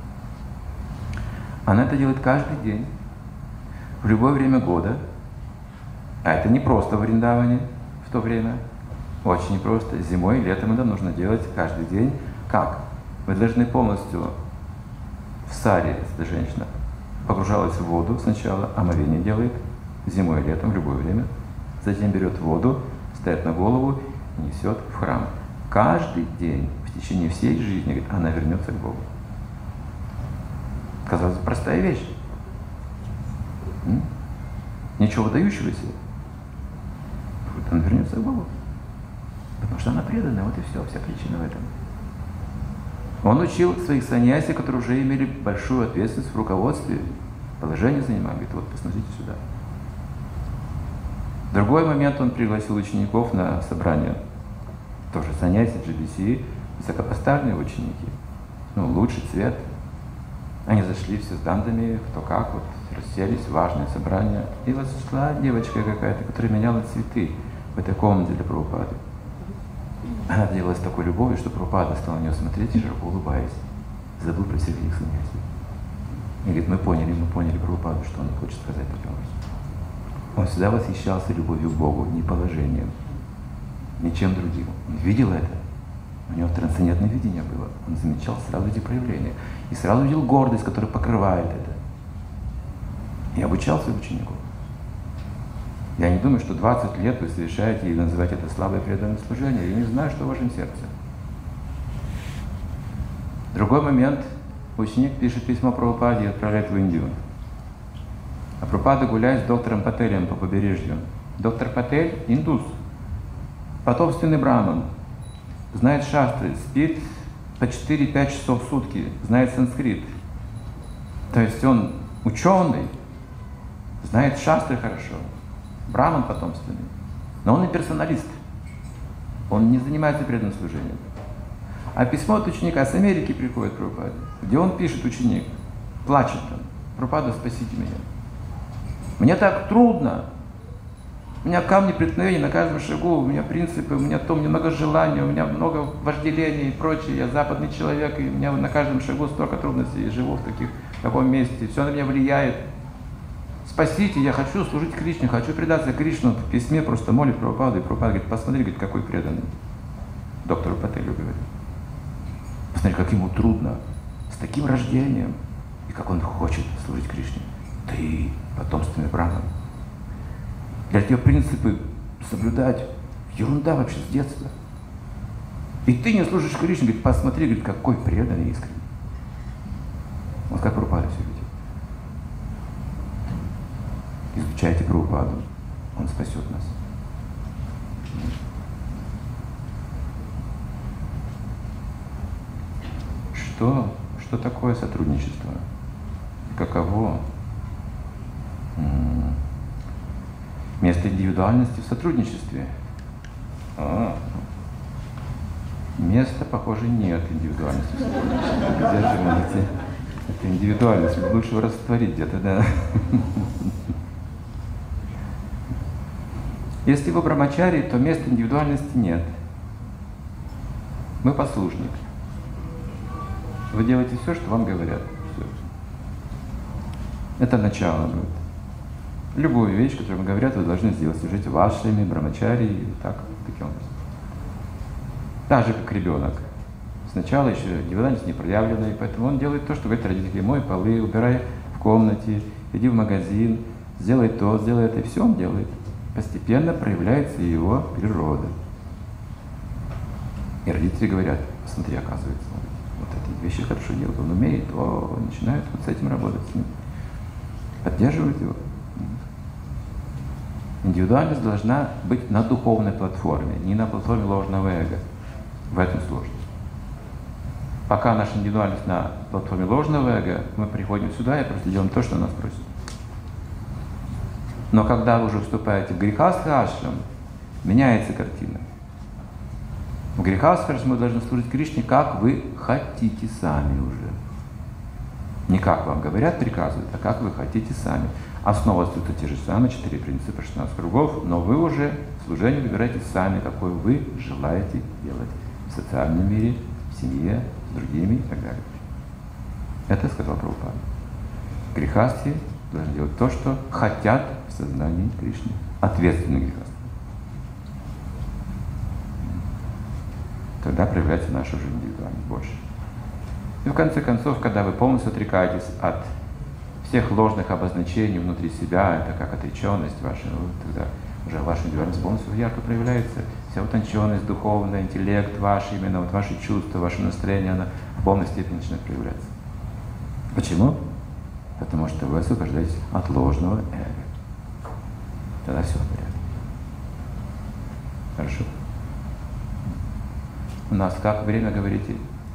Она это делает каждый день, в любое время года. А это не просто в Вриндаване в то время. Очень непросто. Зимой и летом это нужно делать каждый день. Как? Вы должны полностью в саре, эта женщина погружалась в воду сначала, омовение делает, зимой и летом, в любое время. Затем берет воду, ставит на голову и несет в храм. Каждый день, в течение всей жизни, говорит, она вернется к Богу. Казалось, простая вещь. М? Ничего выдающегося. Вот она вернется к Богу. Потому что она преданная, вот и все, вся причина в этом. Он учил своих саньяси, которые уже имели большую ответственность в руководстве, положение занимали. Говорит, вот посмотрите сюда. В другой момент он пригласил учеников на собрание, тоже саньяси, джи би си, высокопоставленные ученики, ну, лучший цвет. Они зашли все с дандами, кто как, вот расселись, важное собрание. И вот шла девочка какая-то, которая меняла цветы в этой комнате для Прабхупады. Она делала с такой любовью, что Прабхупада стал на нее смотреть, широко улыбаясь. Забыл про всех их саньяси. И говорит, мы поняли, мы поняли Прабхупаду, что он хочет сказать таким образом. Он всегда восхищался любовью к Богу, не положением, ничем другим. Он видел это. У него трансцендентное видение было. Он замечал сразу эти проявления. И сразу видел гордость, которая покрывает это. И обучал своих учеников. Я не думаю, что двадцать лет вы совершаете и называете это слабое преданное служение. Я не знаю, что в вашем сердце. Другой момент. Ученик пишет письмо Прабхупаде и отправляет в Индию. А Прабхупада гуляет с доктором Пателем по побережью. Доктор Патель – индус, потомственный браман, знает шастры, спит по четыре-пять часов в сутки, знает санскрит. То есть он ученый, знает шастры хорошо, браман потомственный, но он и персоналист. Он не занимается преданным служением. А письмо от ученика с Америки приходит к Прабхупаде, где он пишет, ученик, плачет там: Прабхупада, спасите меня. Мне так трудно. У меня камни преткновения на каждом шагу, у меня принципы, у меня то, у меня много желаний, у меня много вожделений и прочее. Я западный человек, и у меня на каждом шагу столько трудностей, и живу в, таких, в таком месте. Все на меня влияет. Спасите, я хочу служить Кришне, хочу предаться Кришну. В письме просто молит Прабхупаду, и Прабхупада говорит: посмотри, говорит, какой преданный. Доктору Пателю говорит. Посмотри, как ему трудно, с таким рождением, и как он хочет служить Кришне. Ты потомственный браман. Для тебя принципы соблюдать ерунда вообще с детства. И ты не служишь Кришне, говорит, посмотри, говорит, какой преданный, искренний. Вот как Прабхупада все видит. Изучайте Прабхупаду, он спасет нас. Что, что такое сотрудничество? Каково место индивидуальности в сотрудничестве? А, места, похоже, нет индивидуальности в сотрудничестве. Где же можете эту индивидуальность? Лучше его растворить где-то, да? Если вы брамачари, то места индивидуальности нет. Мы послушник. Вы делаете все, что вам говорят. Все. Это начало будет. Любую вещь, которую вам говорят, вы должны сделать. Служите вашими, брамачари, и так, таким образом. Так же, как ребенок. Сначала еще индивидуальность не проявлена, и поэтому он делает то, что говорит родители. Мой полы, убирай в комнате, иди в магазин, сделай то, сделай это, и все он делает. Постепенно проявляется его природа. И родители говорят: посмотри, оказывается, вот эти вещи хорошо делает, он умеет, о, начинают вот с этим работать с ним. Поддерживают его. Индивидуальность должна быть на духовной платформе, не на платформе ложного эго. В этом сложность. Пока наша индивидуальность на платформе ложного эго, мы приходим сюда и просто делаем то, что нас просят. Но когда вы уже вступаете в грехастха ашрам, меняется картина. В грехастха ашрам мы должны служить Кришне, как вы хотите сами уже. Не как вам говорят, приказывают, а как вы хотите сами. Основа остаются те же самые, четыре принципа, шестнадцать кругов, но вы уже в служении выбираете сами, какой вы желаете делать в социальном мире, в семье, с другими и так далее. Это сказал Прабхупада. Грехастхи должны делать то, что хотят в сознании Кришны. Ответственный грехастхи. Тогда проявляется наша уже индивидуальность больше. И в конце концов, когда вы полностью отрекаетесь от всех ложных обозначений внутри себя, это как отреченность ваша, ну, тогда уже ваша индивидуальность полностью ярко проявляется. Вся утонченность духовная, интеллект ваш, именно вот ваши чувства, ваше настроение, оно в полной степени начинает проявляться. Почему? Потому что вы освобождаетесь от ложного эго. Тогда все в порядке. Хорошо? У нас как время, говорите?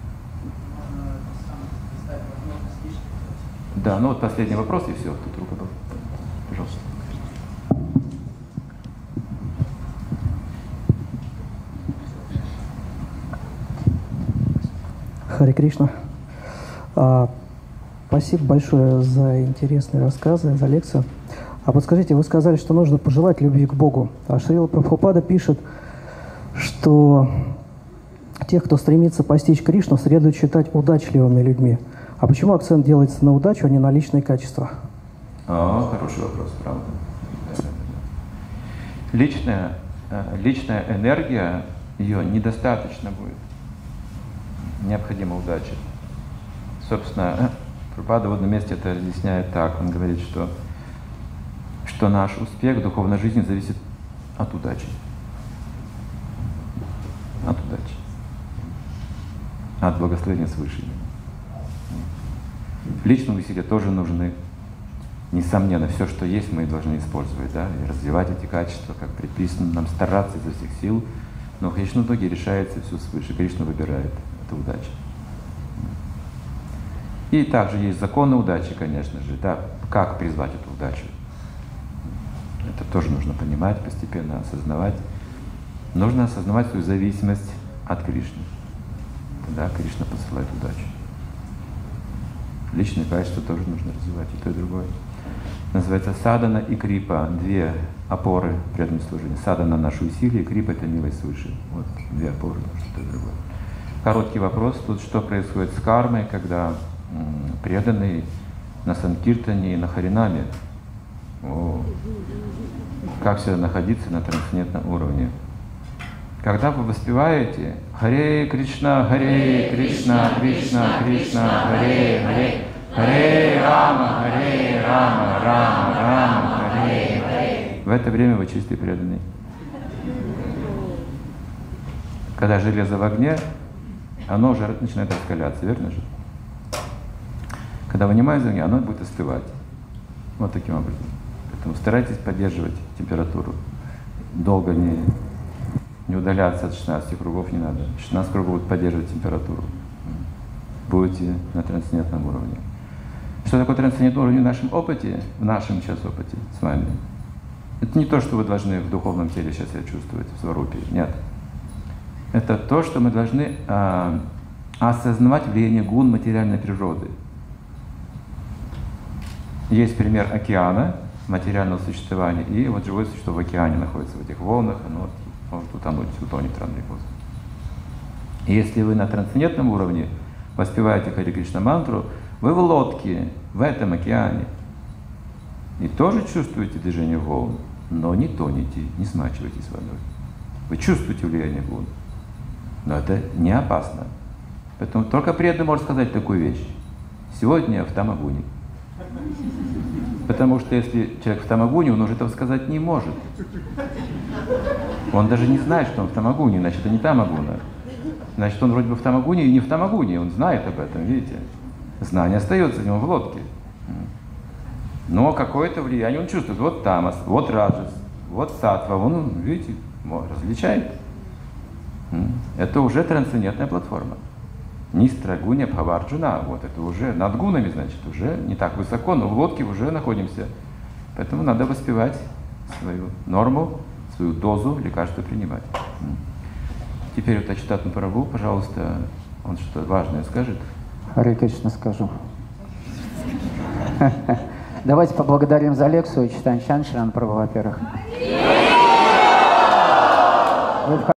Да, ну вот последний вопрос, и все, тут рука была. Пожалуйста. Харе Кришна. А, спасибо большое за интересные рассказы, за лекцию. А подскажите, вы сказали, что нужно пожелать любви к Богу. А Шрила Прабхупада пишет, что тех, кто стремится постичь Кришну, следует считать удачливыми людьми. А почему акцент делается на удачу, а не на личные качества? О, хороший вопрос, правда. Личная, личная энергия, ее недостаточно будет. Необходима удача. Собственно, Прабхупада в одном месте это разъясняет так. Он говорит, что, что наш успех в духовной жизни зависит от удачи. От удачи. От благословения свыше. Личные усилия тоже нужны. Несомненно, все, что есть, мы должны использовать, да, и развивать эти качества, как предписано, нам стараться изо всех сил. Но в конечном итоге решается все свыше. Кришна выбирает. Это удача. И также есть законы удачи, конечно же, да, как призвать эту удачу. Это тоже нужно понимать, постепенно осознавать. Нужно осознавать свою зависимость от Кришны. Тогда Кришна посылает удачу. Личные качества тоже нужно развивать, и то, и другое. Называется садана и крипа, две опоры преданного служения. Садана — наши усилия, и крипа — это милость свыше. Вот две опоры, что-то другое. Короткий вопрос тут: что происходит с кармой, когда м, преданный на санкиртане и на харинаме? О, как всегда находиться на трансцендентном уровне? Когда вы воспеваете Харе Кришна, Харе Кришна, Кришна, Кришна, Харе Харе, Харе Рама, Харе Рама, Рама, Рама, Харе Харе, в это время вы чистый преданный. Когда железо в огне, оно уже начинает раскаляться, верно же? Когда вынимается из огня, оно будет остывать. Вот таким образом. Поэтому старайтесь поддерживать температуру. Долго не, не удаляться от шестнадцати кругов не надо. шестнадцать кругов будет поддерживать температуру. Будете на трансцендентном уровне. Что такое трансцендентный уровень в нашем опыте, в нашем сейчас опыте с вами? Это не то, что вы должны в духовном теле сейчас себя чувствовать, в сварупе. Нет. Это то, что мы должны а, осознавать влияние гун материальной природы. Есть пример океана, материального существования, и вот живое существо в океане находится, в этих волнах, оно может утонуть, утонет рано или поздно. И если вы на трансцендентном уровне воспеваете Харе Кришна мантру, вы в лодке, в этом океане, и тоже чувствуете движение волн, но не тонете, не смачиваетесь водой. Вы чувствуете влияние гун, но это не опасно. Поэтому только преданный может сказать такую вещь: сегодня я в тамагуне. Потому что если человек в тамагуне, он уже этого сказать не может. Он даже не знает, что он в тамагуне, значит, это не тамагуна. Значит, он вроде бы в тамагуне и не в тамагуне, он знает об этом, видите? Знание остается у него в лодке. Но какое-то влияние он чувствует. Вот тамас, вот раджас, вот саттва, он, видите, различает. Это уже трансцендентная платформа. Нистра гуня бхаварджуна, вот это уже над гунами, значит, уже не так высоко, но в лодке уже находимся. Поэтому надо воспевать свою норму, свою дозу лекарства принимать. Теперь вот Ачитатана Прабху, пожалуйста, он что-то важное скажет. Харе Кришна скажу. Давайте поблагодарим за лекцию Чайтанья Чаритамриту Прабху, во-первых.